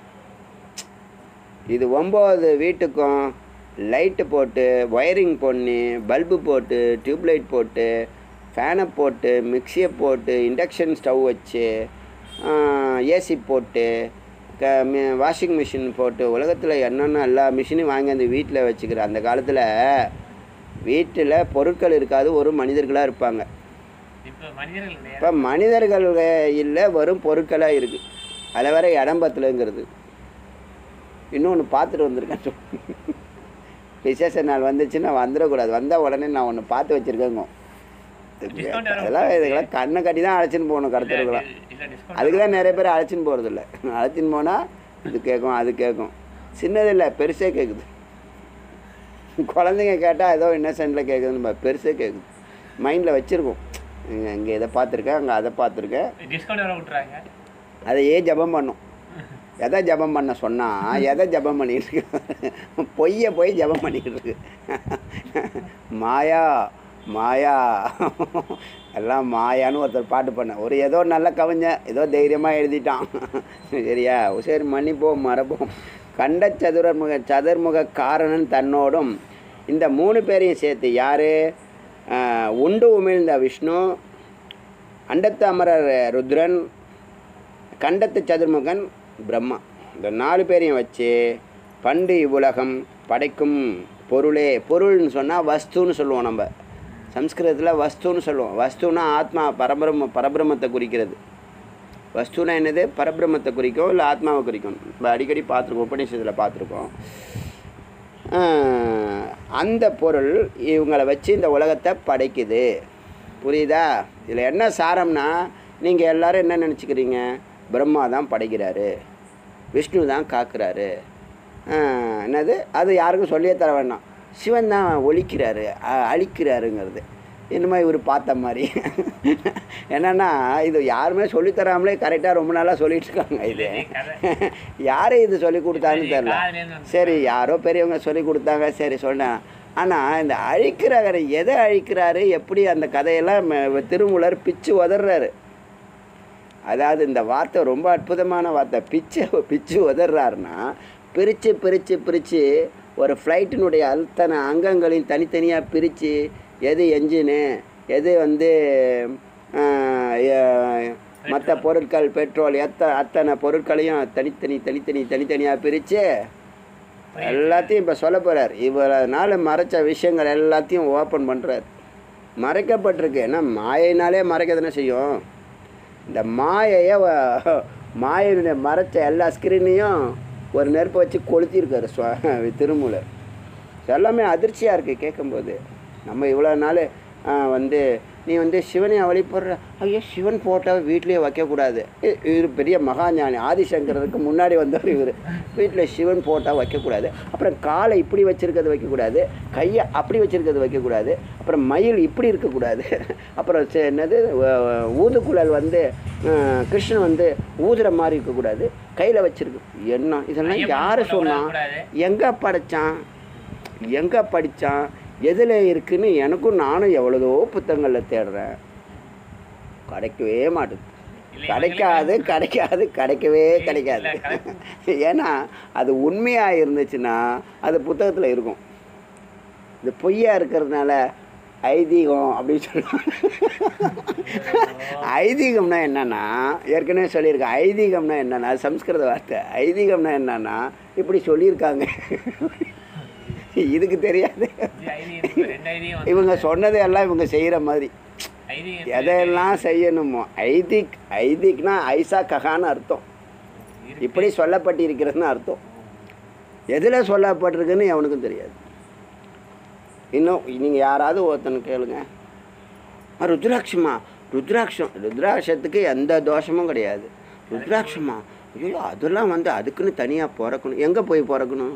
இது ஒம்பது வீட்டுக்கும் லைட்டு போட்டு, ஒயரிங் பண்ணி, பல்பு போட்டு, டியூப்லைட் போட்டு, ஃபேனை போட்டு, மிக்சியை போட்டு, இண்டக்ஷன் ஸ்டவ் வச்சு, ஏசி போட்டு, க வாஷிங் மிஷின் போட்டு, உலகத்தில் என்னென்ன எல்லா மிஷினையும் வாங்கி அந்த வீட்டில் வச்சுக்கிற அந்த காலத்தில் வீட்டில் பொருட்கள் இருக்காது, ஒரு மனிதர்களாக இருப்பாங்க. இப்போ மனிதர்கள் இல்லை, வரும் பொருட்களாக இருக்குது. அதில் வேற இடம்பத்துலங்கிறது. இன்னொன்று பார்த்துட்டு வந்திருக்கேன். விசேஷ நாள் வந்துச்சுன்னா வந்துடக்கூடாது. வந்தால் உடனே நான் ஒன்று பார்த்து வச்சுருக்கேங்க. அதெல்லாம் இதுக்கெல்லாம் கண்ணை கட்டி தான் அழைச்சின்னு போகணும் கடத்தலுக்கெல்லாம். அதுக்கு தான் நிறைய பேர் அழைச்சின்னு போகிறதில்ல. அழைச்சின்னு போனால் இது கேட்கும், அது கேட்கும். சின்னது இல்லை, பெருசே கேட்குது. குழந்தைங்க கேட்டால் ஏதோ இன்னசென்ட்டில் கேட்குதுன்னு பெருசே கேட்குது. மைண்டில் வச்சுருக்கோம், இங்கே இதை பார்த்துருக்கேன், அங்கே அதை பார்த்துருக்கேன். அதையே ஜபம் பண்ணும். எதை ஜபம் பண்ண சொன்னால் எதை ஜபம் பண்ணிகிட்டு இருக்கு? பொய்யை போய் ஜபம் பண்ணிக்கிட்டு இருக்கு. மாயா மாயா எல்லாம் மாயான்னு ஒருத்தர் பாட்டு பண்ண. ஒரு ஏதோ நல்ல கவிஞன் ஏதோ தைரியமாக எழுதிட்டான். சரியா? சரி, மன்னிப்போம், மறப்போம். கண்ட சதுரமுக சதுர்முக காரணன் தன்னோடும் இந்த மூணு பேரையும் சேர்த்து யார்? உண்டு உமிழ்ந்த விஷ்ணு, அண்டத்து அமரர் ருத்ரன், கண்டத்து சதுர்முகன் பிரம்மா. இந்த நாலு பேரையும் வச்சு பண்டு இவ்வுலகம் படைக்கும் பொருளே. பொருள்னு சொன்னால் வஸ்துன்னு சொல்லுவோம். நம்ம சம்ஸ்கிருதத்தில் வஸ்துன்னு சொல்லுவோம். வஸ்துனா ஆத்மா, பரபிரம்ம பரபிரம்மத்தை குறிக்கிறது. வஸ்துனா என்னது? பரபிரம்மத்தை குறிக்கும், இல்லை ஆத்மாவை குறிக்கும். நம்ம அடிக்கடி பார்த்துருக்கோம், உபநிஷத்தில் பார்த்துருக்கோம். அந்த பொருள் இவங்களை வச்சு இந்த உலகத்தை படைக்குது. புரியுதா? இதில் என்ன சாரம்னா, நீங்கள் எல்லோரும் என்ன நினச்சிக்கிறீங்க? பிரம்மா தான் படைக்கிறாரு, விஷ்ணு தான் காக்குறாரு. என்னது? அது யாருக்கும் சொல்லியே தர வேண்டாம். சிவன் தான் ஒழிக்கிறாரு, அழிக்கிறாருங்கிறது என்னமோ இவர் பார்த்த மாதிரி. என்னென்னா இது யாருமே சொல்லித்தராமலே கரெக்டாக ரொம்ப நாளாக சொல்லிட்டு இருக்காங்க. இது யார் இது சொல்லி கொடுத்தாங்கன்னு தெரில. சரி, யாரோ பெரியவங்க சொல்லி கொடுத்தாங்க, சரி சொன்னேன். ஆனால் இந்த அழிக்கிறாரு, எதை அழிக்கிறாரு, எப்படி, அந்த கதையெல்லாம் திருமூலர் பிச்சு உதறாரு. அதாவது இந்த வார்த்தை ரொம்ப அற்புதமான வார்த்தை. பிச்சு பிச்சு உதறாருன்னா பிரித்து பிரித்து பிரித்து ஒரு ஃப்ளைட்டினுடைய அத்தனை அங்கங்களையும் தனித்தனியாக பிரித்து, எது என்ஜினு, எது வந்து மற்ற பொருட்கள், பெட்ரோல், எத்த அத்தனை பொருட்களையும் தனித்தனி தனித்தனி தனித்தனியாக பிரித்து எல்லாத்தையும் இப்போ சொல்ல போகிறார். இவரால் மறைச்ச விஷயங்கள் எல்லாத்தையும் ஓப்பன் பண்ணுறார். மறைக்கப்பட்டிருக்கு. ஏன்னா மாயினாலே மறைக்க தானே செய்யும். இந்த மாயையை மாயினுடைய மறைச்ச எல்லா ஸ்க்ரீனையும் ஒரு நெருப்பை வச்சு கொளுத்திருக்காரு சுவா திருமூலர். எல்லாமே அதிர்ச்சியாக இருக்குது கேட்கும்போது. நம்ம இவ்வளோ நாள் வந்து நீ வந்து சிவனை வழிபடுற, ஐயோ சிவன் ஃபோட்டோவை வீட்லேயே வைக்கக்கூடாது. இவர் பெரிய மகாஞானி, ஆதிசங்கருக்கு முன்னாடி வந்தவர் இவர். வீட்டில் சிவன் ஃபோட்டோ வைக்கக்கூடாது. அப்புறம் காலை இப்படி வச்சுருக்கிறது வைக்கக்கூடாது, கையை அப்படி வச்சுருக்கிறது வைக்கக்கூடாது, அப்புறம் மயில் இப்படி இருக்கக்கூடாது, அப்புறம் என்னது ஊதுக்குழல் வந்து கிருஷ்ணன் வந்து ஊதுற மாதிரி இருக்கக்கூடாது, கையில் வச்சுருக்கு. என்ன இதெல்லாம் யார் சொன்னான்? எங்கே படித்தான்? எங்கே படித்தான்? எதில் இருக்குன்னு எனக்கும் நானும் எவ்வளோ புத்தகங்களில் தேடுறேன். கிடைக்கவே மாட்டுது. கிடைக்காது கிடைக்காது கிடைக்கவே கிடைக்காது. ஏன்னா அது உண்மையாக இருந்துச்சுன்னா அது புத்தகத்தில் இருக்கும். இது பொய்யாக இருக்கிறதுனால ஐதீகம் அப்படின்னு சொல்லுவாங்க. ஐதீகம்னா என்னன்னா, ஏற்கனவே சொல்லியிருக்கேன். ஐதீகம்னா என்னன்னா சம்ஸ்கிருத வார்த்தை. ஐதீகம்னா என்னன்னா இப்படி சொல்லியிருக்காங்க, இதுக்கு தெரியாது. இவங்க சொன்னதை எல்லாம் இவங்க செய்கிற மாதிரி எதையெல்லாம் செய்யணுமோ. ஐதிக் ஐதிக்னா ஐசா ககான்னு அர்த்தம். இப்படி சொல்லப்பட்டிருக்கிறதுன்னு அர்த்தம். எதில் சொல்லப்பட்டிருக்குன்னு அவனுக்கும் தெரியாது. இன்னும் நீங்கள் யாராவது ஒருத்தனை கேளுங்க, ருத்ராட்சமா ருத்ராட்சம் ருத்ராட்சத்துக்கு எந்த தோஷமும் கிடையாது. ருத்ராட்சமா ஐயோ அதெல்லாம் வந்து அதுக்குன்னு தனியாக பிறக்கணும். எங்கே போய் பிறக்கணும்?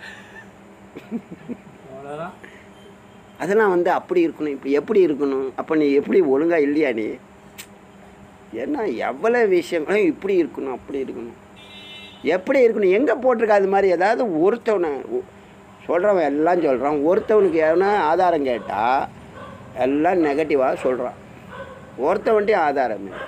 அதெல்லாம் வந்து அப்படி இருக்கணும், இப்படி எப்படி இருக்கணும்? அப்போ நீ எப்படி ஒழுங்காக இல்லையா? நீ ஏன்னா எவ்வளோ விஷயங்களும் இப்படி இருக்கணும் அப்படி இருக்கணும் எப்படி இருக்கணும் எங்கே போட்டிருக்க? அது மாதிரி ஏதாவது ஒருத்தவனை சொல்கிறவன் எல்லாம் சொல்கிறான், ஒருத்தவனுக்கு எவனா ஆதாரம் கேட்டால் எல்லாம் நெகட்டிவாக சொல்கிறான். ஒருத்தவன்ட்டையும் ஆதாரம் இல்லை.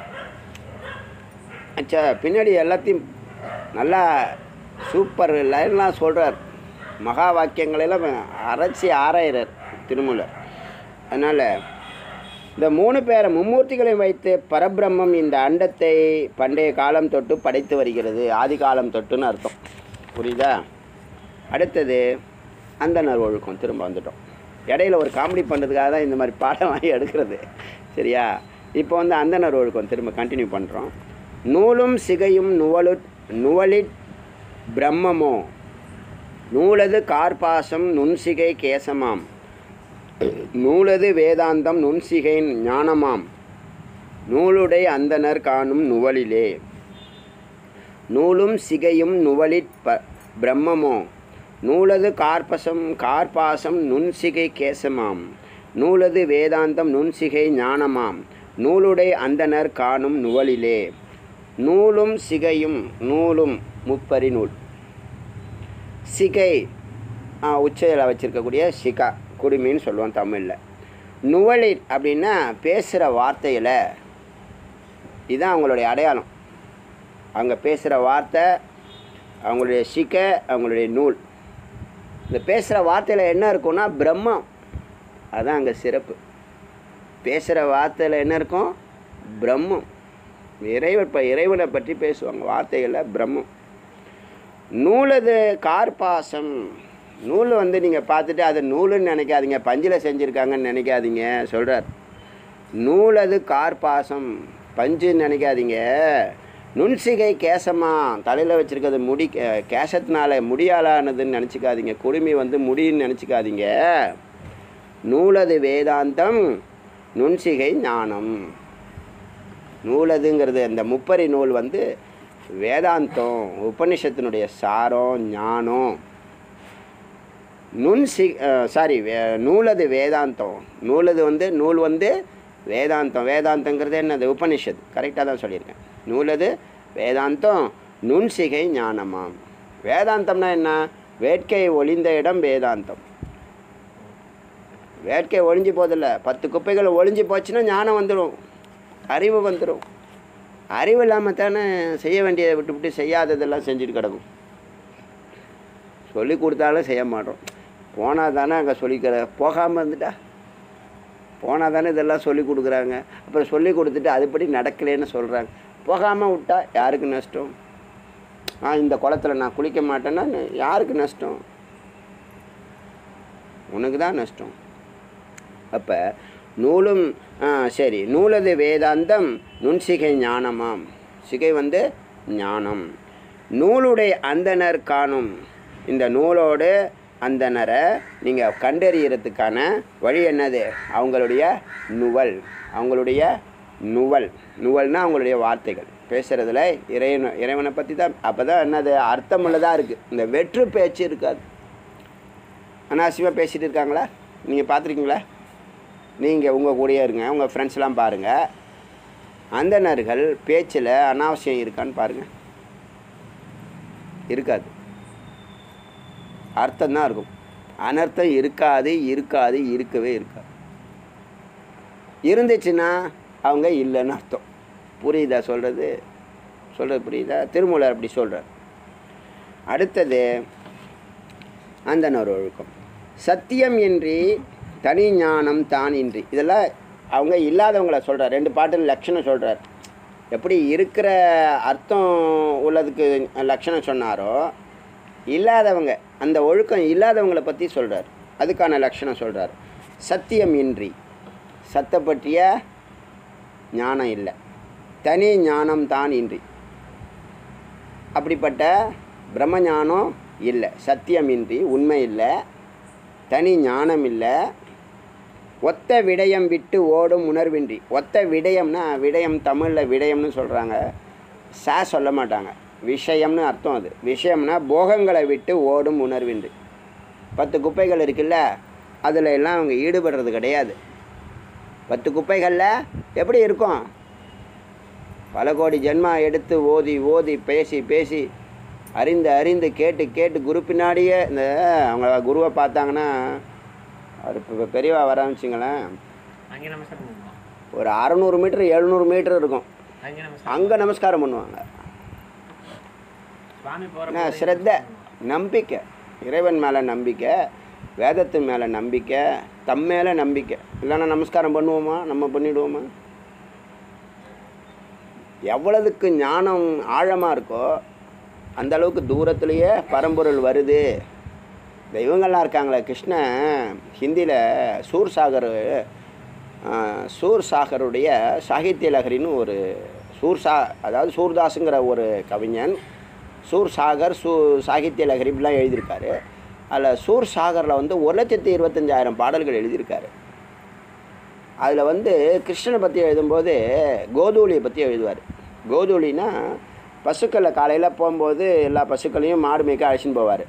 அச்சா பின்னாடி எல்லாத்தையும் நல்லா சூப்பர் லைன்லாம் சொல்கிறார். மகா வாக்கியங்களெல்லாம் அரைச்சி ஆராயிறார் திருமூலர். அதனால் இந்த மூணு பேரை மும்மூர்த்திகளையும் வைத்து பரபிரம்மம் இந்த அண்டத்தை பண்டைய காலம் தொட்டு படைத்து வருகிறது. ஆதி காலம் தொட்டுன்னு அர்த்தம். புரியுதா? அடுத்தது அந்தணர் ஒழுக்கம். திரும்ப வந்துட்டோம். இடையில ஒரு காமெடி பண்ணுறதுக்காக தான் இந்த மாதிரி பாடம் வாங்கி எடுக்கிறது. சரியா? இப்போ வந்து அந்தணர் ஒழுக்கம் திரும்ப கண்டினியூ பண்ணுறோம். நூலும் சிகையும் நுவலு நுவலிட் பிரம்மமோ நூலது கார்பாசம் நுண்சிகை கேசமாம் நூலது வேதாந்தம் நுண்சிகை ஞானமாம் நூலுடை அந்தனர் காணும் நுவலிலே. நூலும் சிகையும் நுவலிட் ப பிரம்மமோ நூலது கார்பசம் கார்பாசம் நுண்சிகை கேசமாம் நூலது வேதாந்தம் நுண்சிகை ஞானமாம் நூலுடை அந்தனர் காணும் நுவலிலே. நூலும் சிகையும் நூலும் முப்பரி நூல். சிகை உச்சையில் வச்சுருக்கக்கூடிய சிகா குடுமின்னு சொல்லுவோம் தமிழில். நுவலில் அப்படின்னா பேசுகிற வார்த்தையில், இதுதான் அவங்களுடைய அடையாளம். அவங்க பேசுகிற வார்த்தை, அவங்களுடைய சிகை, அவங்களுடைய நூல். இந்த பேசுகிற வார்த்தையில் என்ன இருக்குன்னா பிரம்மம். அதுதான் அங்கே சிறப்பு. பேசுகிற வார்த்தையில் என்ன இருக்கும்? பிரம்மம். இறைவன் இப்போ இறைவனை பற்றி பேசுவாங்க வார்த்தைகளில் பிரம்மம். நூலது கார்பாசம். நூல் வந்து நீங்கள் பார்த்துட்டு அதை நூலுன்னு நினைக்காதீங்க, பஞ்சில் செஞ்சுருக்காங்கன்னு நினைக்காதீங்க. சொல்கிறார், நூலது கார்பாசம் பஞ்சுன்னு நினைக்காதீங்க. நுண்சிகை கேசமா, தலையில் வச்சுருக்கிறது முடி, கேசத்தினால முடியாலானதுன்னு நினச்சிக்காதீங்க. குடுமி வந்து முடின்னு நினச்சிக்காதீங்க. நூலது வேதாந்தம் நுண்சிகை ஞானம். நூலதுங்கிறது அந்த முப்பரி நூல் வந்து வேதாந்தம், உபனிஷத்தினுடைய சாரம், ஞானம். நுண்சி சாரி நூலது வேதாந்தம். நூலது வந்து நூல் வந்து வேதாந்தம். வேதாந்தங்கிறது என்னது? உபனிஷத். கரெக்டாக தான் சொல்லியிருக்கேன். நூலது வேதாந்தம் நுண்சிகை ஞானமாம். வேதாந்தம்னா என்ன? வேட்கை ஒளிந்த இடம் வேதாந்தம். வேட்கை ஒழிஞ்சு போதில்ல, பத்து குப்பைகள் ஒழிஞ்சு போச்சுன்னா ஞானம் வந்துடும், அறிவு வந்துடும். அறிவு இல்லாமல் தானே செய்ய வேண்டியதை விட்டு விட்டு செய்யாததெல்லாம் செஞ்சுட்டு கிடக்கும். சொல்லி கொடுத்தாலும் செய்ய மாட்டோம். போனால் தானே அங்கே சொல்லிக்கிற, போகாமல் இருந்துட்டா போனால் தானே இதெல்லாம் சொல்லி கொடுக்குறாங்க. அப்புறம் சொல்லி கொடுத்துட்டு அதுபடி நடக்கலேன்னு சொல்கிறாங்க. போகாமல் விட்டா யாருக்கு நஷ்டம்? ஆ இந்த குளத்தில் நான் குளிக்க மாட்டேன்னா யாருக்கு நஷ்டம்? உனக்கு தான் நஷ்டம். அப்போ நூலும் சரி, நூலது வேதாந்தம் நுண்சிகை ஞானமாம். சிகை வந்து ஞானம். நூலுடைய அந்தனர் காணும். இந்த நூலோடு அந்தனரை நீங்கள் கண்டறியறதுக்கான வழி என்னது? அவங்களுடைய நுவல். அவங்களுடைய நுவல். நுவல்னால் அவங்களுடைய வார்த்தைகள். பேசுகிறதுல இறைவன் இறைவனை பற்றி தான். அப்போ தான் என்னது? அர்த்தமுள்ளதாக இருக்குது. இந்த வெற்று பேச்சு இருக்காது. அனாவசியமாக பேசிகிட்டு இருக்காங்களா? நீங்கள் பார்த்துருக்கீங்களா? நீங்கள் உங்கள் கூடயே இருங்க, உங்கள் ஃப்ரெண்ட்ஸ்லாம் பாருங்கள். அந்தணர்கள் பேச்சில் அனாவசியம் இருக்கான்னு பாருங்கள். இருக்காது. அர்த்தம்தான் இருக்கும். அனர்த்தம் இருக்காது, இருக்காது, இருக்கவே இருக்காது. இருந்துச்சுன்னா அவங்க இல்லைன்னு அர்த்தம். புரியுதா சொல்கிறது? சொல்கிறது புரியுதா? திருமூலர் அப்படி சொல்கிறார். அடுத்தது அந்தணர் ஒழுக்கம். சத்தியம் இன்றி தனி ஞானம் தான் இன்றி. இதெல்லாம் அவங்க இல்லாதவங்கள சொல்கிறார். ரெண்டு பாட்டில் லட்சணம் சொல்கிறார். எப்படி இருக்கிற அர்த்தம் உள்ளதுக்கு லட்சணம் சொன்னாரோ, இல்லாதவங்க அந்த ஒழுக்கம் இல்லாதவங்களை பற்றி சொல்கிறார். அதுக்கான லட்சணம் சொல்கிறார். சத்தியம் இன்றி, சத்தை பற்றிய ஞானம் இல்லை. தனி ஞானம் தான் இன்றி. அப்படிப்பட்ட பிரம்ம ஞானம் இல்லை, சத்தியமின்றி உண்மை இல்லை, தனி ஞானம் இல்லை, ஒத்த விடயம் விட்டு ஓடும் உணர்வின்றி. ஒத்த விடயம்னா, விடயம் தமிழில் விடயம்னு சொல்கிறாங்க, சா சொல்ல மாட்டாங்க, விஷயம்னு அர்த்தம். அது விஷயம்னா போகங்களை விட்டு ஓடும் உணர்வின்றி. பத்து குப்பைகள் இருக்குல்ல, அதில் எல்லாம் அவங்க ஈடுபடுறது கிடையாது. பத்து குப்பைகளில் எப்படி இருக்கும்? பல கோடி ஜென்மா எடுத்து ஓதி ஓதி பேசி பேசி அறிந்து அறிந்து கேட்டு கேட்டு குரு பின்னாடியே இந்த அவங்க குருவை பார்த்தாங்கன்னா, அவர் இப்போ பெரியவா வராமிச்சிங்களேன், ஒரு அறநூறு மீட்ரு எழுநூறு மீட்ரு இருக்கும், அங்கே நமஸ்காரம் பண்ணுவாங்க. ஸ்ரத்த, நம்பிக்கை, இறைவன் மேலே நம்பிக்கை, வேதத்து மேலே நம்பிக்கை, தம் மேலே நம்பிக்கை. இல்லைன்னா நமஸ்காரம் பண்ணுவோமா? நம்ம பண்ணிவிடுவோமா? எவ்வளவுக்கு ஞானம் ஆழமாக இருக்கோ அந்த அளவுக்கு தூரத்துலேயே பரம்பொருள் வருது. தெய்வங்கள்லாம் இருக்காங்களே, கிருஷ்ணன் ஹிந்தியில் சூர்சாகர், சூர்சாகருடைய சாகித்ய லகரின்னு ஒரு சூர்சா, அதாவது சூர்தாஸுங்கிற ஒரு கவிஞன் சூர்சாகர் சூ சாகித்ய லகரி இப்படிலாம் எழுதியிருக்காரு. அதில் சூர்சாகரில் வந்து ஒரு லட்சத்தி இருபத்தஞ்சாயிரம் பாடல்கள் எழுதியிருக்காரு. அதில் வந்து கிருஷ்ணனை பற்றி எழுதும்போது கோதூளியை பற்றி எழுதுவார். கோதூளினா பசுக்களை காலையில் போகும்போது எல்லா பசுக்களையும் மாடு மேய்க்க அழைச்சின்னு போவார்.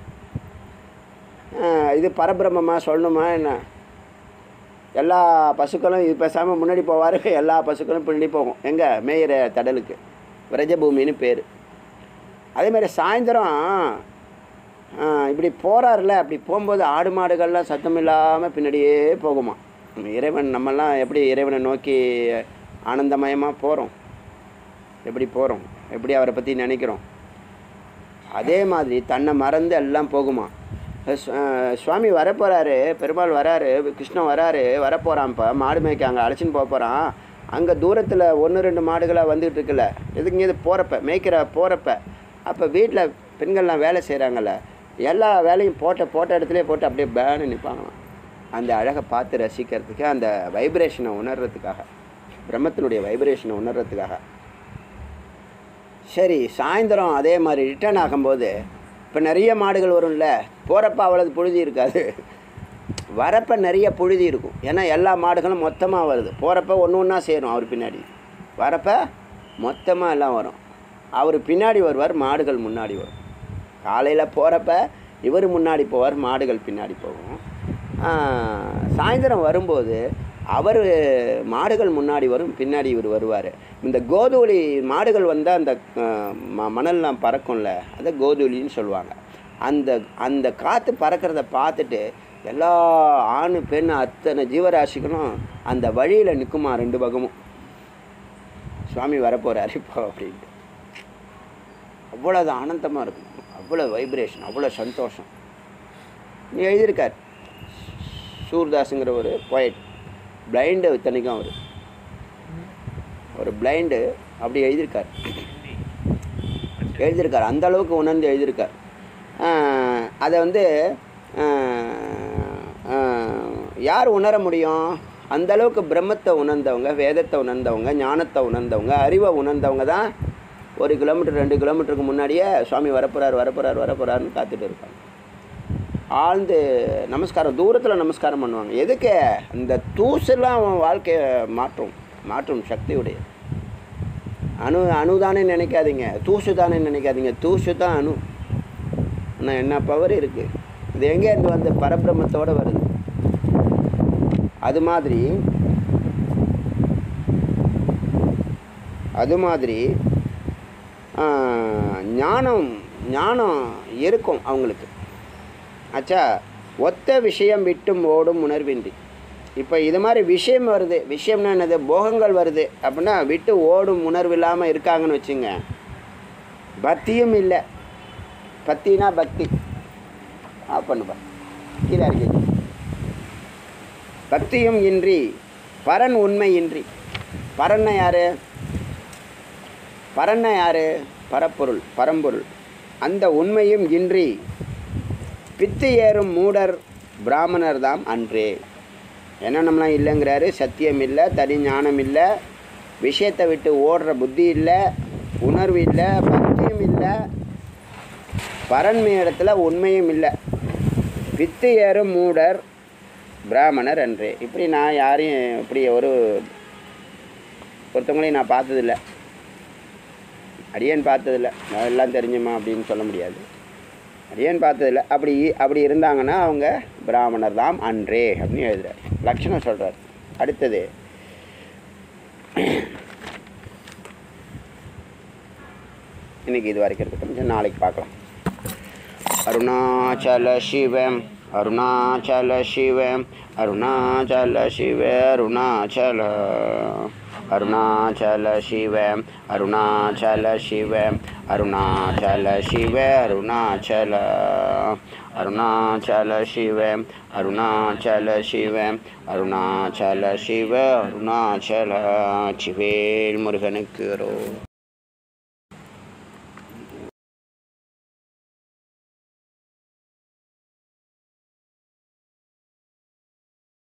இது பரபிரம்மமாக சொல்லணுமா என்ன? எல்லா பசுக்களும் இது பேசாமல் முன்னாடி போவார், எல்லா பசுக்களும் பின்னாடி போகும். எங்கே? மேயிற தடலுக்கு, விரஜபூமின்னு பேர். அதேமாதிரி சாயந்தரம் இப்படி போகிறார்ல, அப்படி போகும்போது ஆடு மாடுகள்லாம் சத்தம் இல்லாமல் பின்னாடியே போகுமா. இறைவன், நம்மெல்லாம் எப்படி இறைவனை நோக்கி ஆனந்தமயமாக போகிறோம், எப்படி போகிறோம், எப்படி அவரை பற்றி நினைக்கிறோம், அதே மாதிரி தன்னை மறந்து எல்லாம் போகுமா. சுவாமி வரப்போகிறாரு, பெருமாள் வராரு, கிருஷ்ணன் வராரு, வரப்போகிறான்ப்பா, மாடு மேய்க்க அங்கே அழைச்சின்னு போக போகிறான். அங்கே தூரத்தில் ஒன்று ரெண்டு மாடுகளாக வந்துக்கிட்டு இருக்குல்ல, எதுக்கு இது போகிறப்ப மேய்க்கிற போகிறப்ப, அப்போ வீட்டில் பெண்கள்லாம் வேலை செய்கிறாங்கல்ல, எல்லா வேலையும் போட்ட போட்ட இடத்துலேயே போட்டு அப்படியே பேனு நிற்பாங்களாம். அந்த அழகை பார்த்து ரசிக்கிறதுக்கு, அந்த வைப்ரேஷனை உணர்றதுக்காக, பிரம்மத்தினுடைய வைப்ரேஷனை உணர்றதுக்காக. சரி, சாயந்தரம் அதே மாதிரி ரிட்டர்ன் ஆகும்போது இப்போ நிறைய மாடுகள் வரும்ல, போகிறப்ப அவ்வளவு புழுதி இருக்காது, வரப்போ நிறைய புழுதி இருக்கும். ஏன்னா எல்லா மாடுகளும் மொத்தமாக வருது. போகிறப்ப ஒன்று ஒன்றா சேரும் அவர் பின்னாடி, வரப்போ மொத்தமாக எல்லாம் வரும். அவர் பின்னாடி வருவார், மாடுகள் முன்னாடி வரும். காலையில் போகிறப்ப இவர் முன்னாடி போவார், மாடுகள் பின்னாடி போகும். சாயந்தரம் வரும்போது அவர் மாடுகள் முன்னாடி வரும், பின்னாடி இவர் வருவார். இந்த கோதூளி மாடுகள் வந்தால் அந்த ம மணல்லாம் பறக்கும்ல, அதை கோதூளின்னு சொல்லுவாங்க. அந்த அந்த காற்று பறக்கிறத பார்த்துட்டு எல்லா ஆணு பெண் அத்தனை ஜீவராசிகளும் அந்த வழியில் நிற்குமா, ரெண்டு பக்கமும் சுவாமி வரப்போகிறார் இப்போ அப்படின்ட்டு. அவ்வளோது ஆனந்தமாக இருக்கும், அவ்வளோ வைப்ரேஷன், அவ்வளோ சந்தோஷம். நீ எழுதியிருக்கார் சூர்தாஸுங்கிற ஒரு போயட், பிளைண்டு இத்தனைக்கும் அவர் ஒரு பிளைண்டு, அப்படி எழுதியிருக்கார் எழுதியிருக்கார் அந்த அளவுக்கு உணர்ந்து எழுதியிருக்கார். அதை வந்து யார் உணர முடியும்? அந்த அளவுக்கு பிரம்மத்தை உணர்ந்தவங்க, வேதத்தை உணர்ந்தவங்க, ஞானத்தை உணர்ந்தவங்க, அறிவை உணர்ந்தவங்க தான் ஒரு கிலோமீட்டர் ரெண்டு கிலோமீட்டருக்கு முன்னாடியே சுவாமி வரப்போகிறார் வரப்போகிறார் வரப்போகிறாருன்னு காத்துட்டு இருப்பாங்க. ஆழ்ந்து நமஸ்காரம், தூரத்தில் நமஸ்காரம் பண்ணுவாங்க. எதுக்கு? இந்த தூசுலாம் அவன் வாழ்க்கையை மாற்றும் மாற்றும் சக்தியுடைய. அணு அணுதானே நினைக்காதீங்க, தூசு தானே நினைக்காதீங்க, தூசு தான் அணு. ஆனால் என்ன பவர் இருக்குது, இது எங்கேருந்து வந்து பரபிரம்மத்தோடு வருது. அது மாதிரி அது மாதிரி ஞானம் ஞானம் இருக்கும் அவங்களுக்கு. ஆச்சா, ஒத்த விஷயம் விட்டும் ஓடும் உணர்வின்றி. இப்போ இது மாதிரி விஷயம் வருது, விஷயம்னா என்னது? போகங்கள் வருது அப்படின்னா விட்டு ஓடும் உணர்வு இல்லாமல் இருக்காங்கன்னு வச்சுங்க. பக்தியும் இல்லை, பக்தினா பக்தி ஆஃப் பண்ணுப்பா, கீழே இருக்கு. பக்தியும் இன்றி, பரன் உண்மை இன்றி. பரன்னா யார்? பரன்னா யார்? பரப்பொருள், பரம்பொருள். அந்த உண்மையும் இன்றி பித்து ஏறும் மூடர் பிராமணர் தாம் அன்றே. என்னென்னலாம் இல்லைங்கிறாரு. சத்தியம் இல்லை, தனி ஞானம் இல்லை, விஷயத்தை விட்டு ஓடுற புத்தி இல்லை, உணர்வு இல்லை, பக்தியும் இல்லை, பரன்மை இடத்துல உண்மையும் இல்லை. பித்து ஏறும் மூடர் பிராமணர் அன்றே. இப்படி நான் யாரையும் இப்படி ஒரு ஒருத்தவங்களையும் நான் பார்த்ததில்லை, அடியேன் பார்த்ததில்லை. நான் எல்லாம் தெரிஞ்சுமா அப்படின்னு சொல்ல முடியாது. அடியேன் பார்த்ததில்லை. அப்படி அப்படி இருந்தாங்கன்னா அவங்க பிராமணர் தான் அன்றே அப்படின்னு எழுதுறார். லக்ஷணம் சொல்கிறார். அடுத்தது இன்னைக்கு இது வரைக்கும் இருக்கட்டும், கொஞ்சம் நாளைக்கு பார்க்கலாம். அருணாச்சல சிவம் அருணாச்சல சிவம் அருணாச்சல சிவ அருணாச்சல அருணாச்சல சிவம் அருணாச்சல சிவம் அருணாச்சல சிவ அருணாச்சல அருணாச்சல சிவம் அருணாச்சல சிவம் அருணாச்சல சிவ அருணாச்சல. சிவேல் முருகனுக்கு ரோ.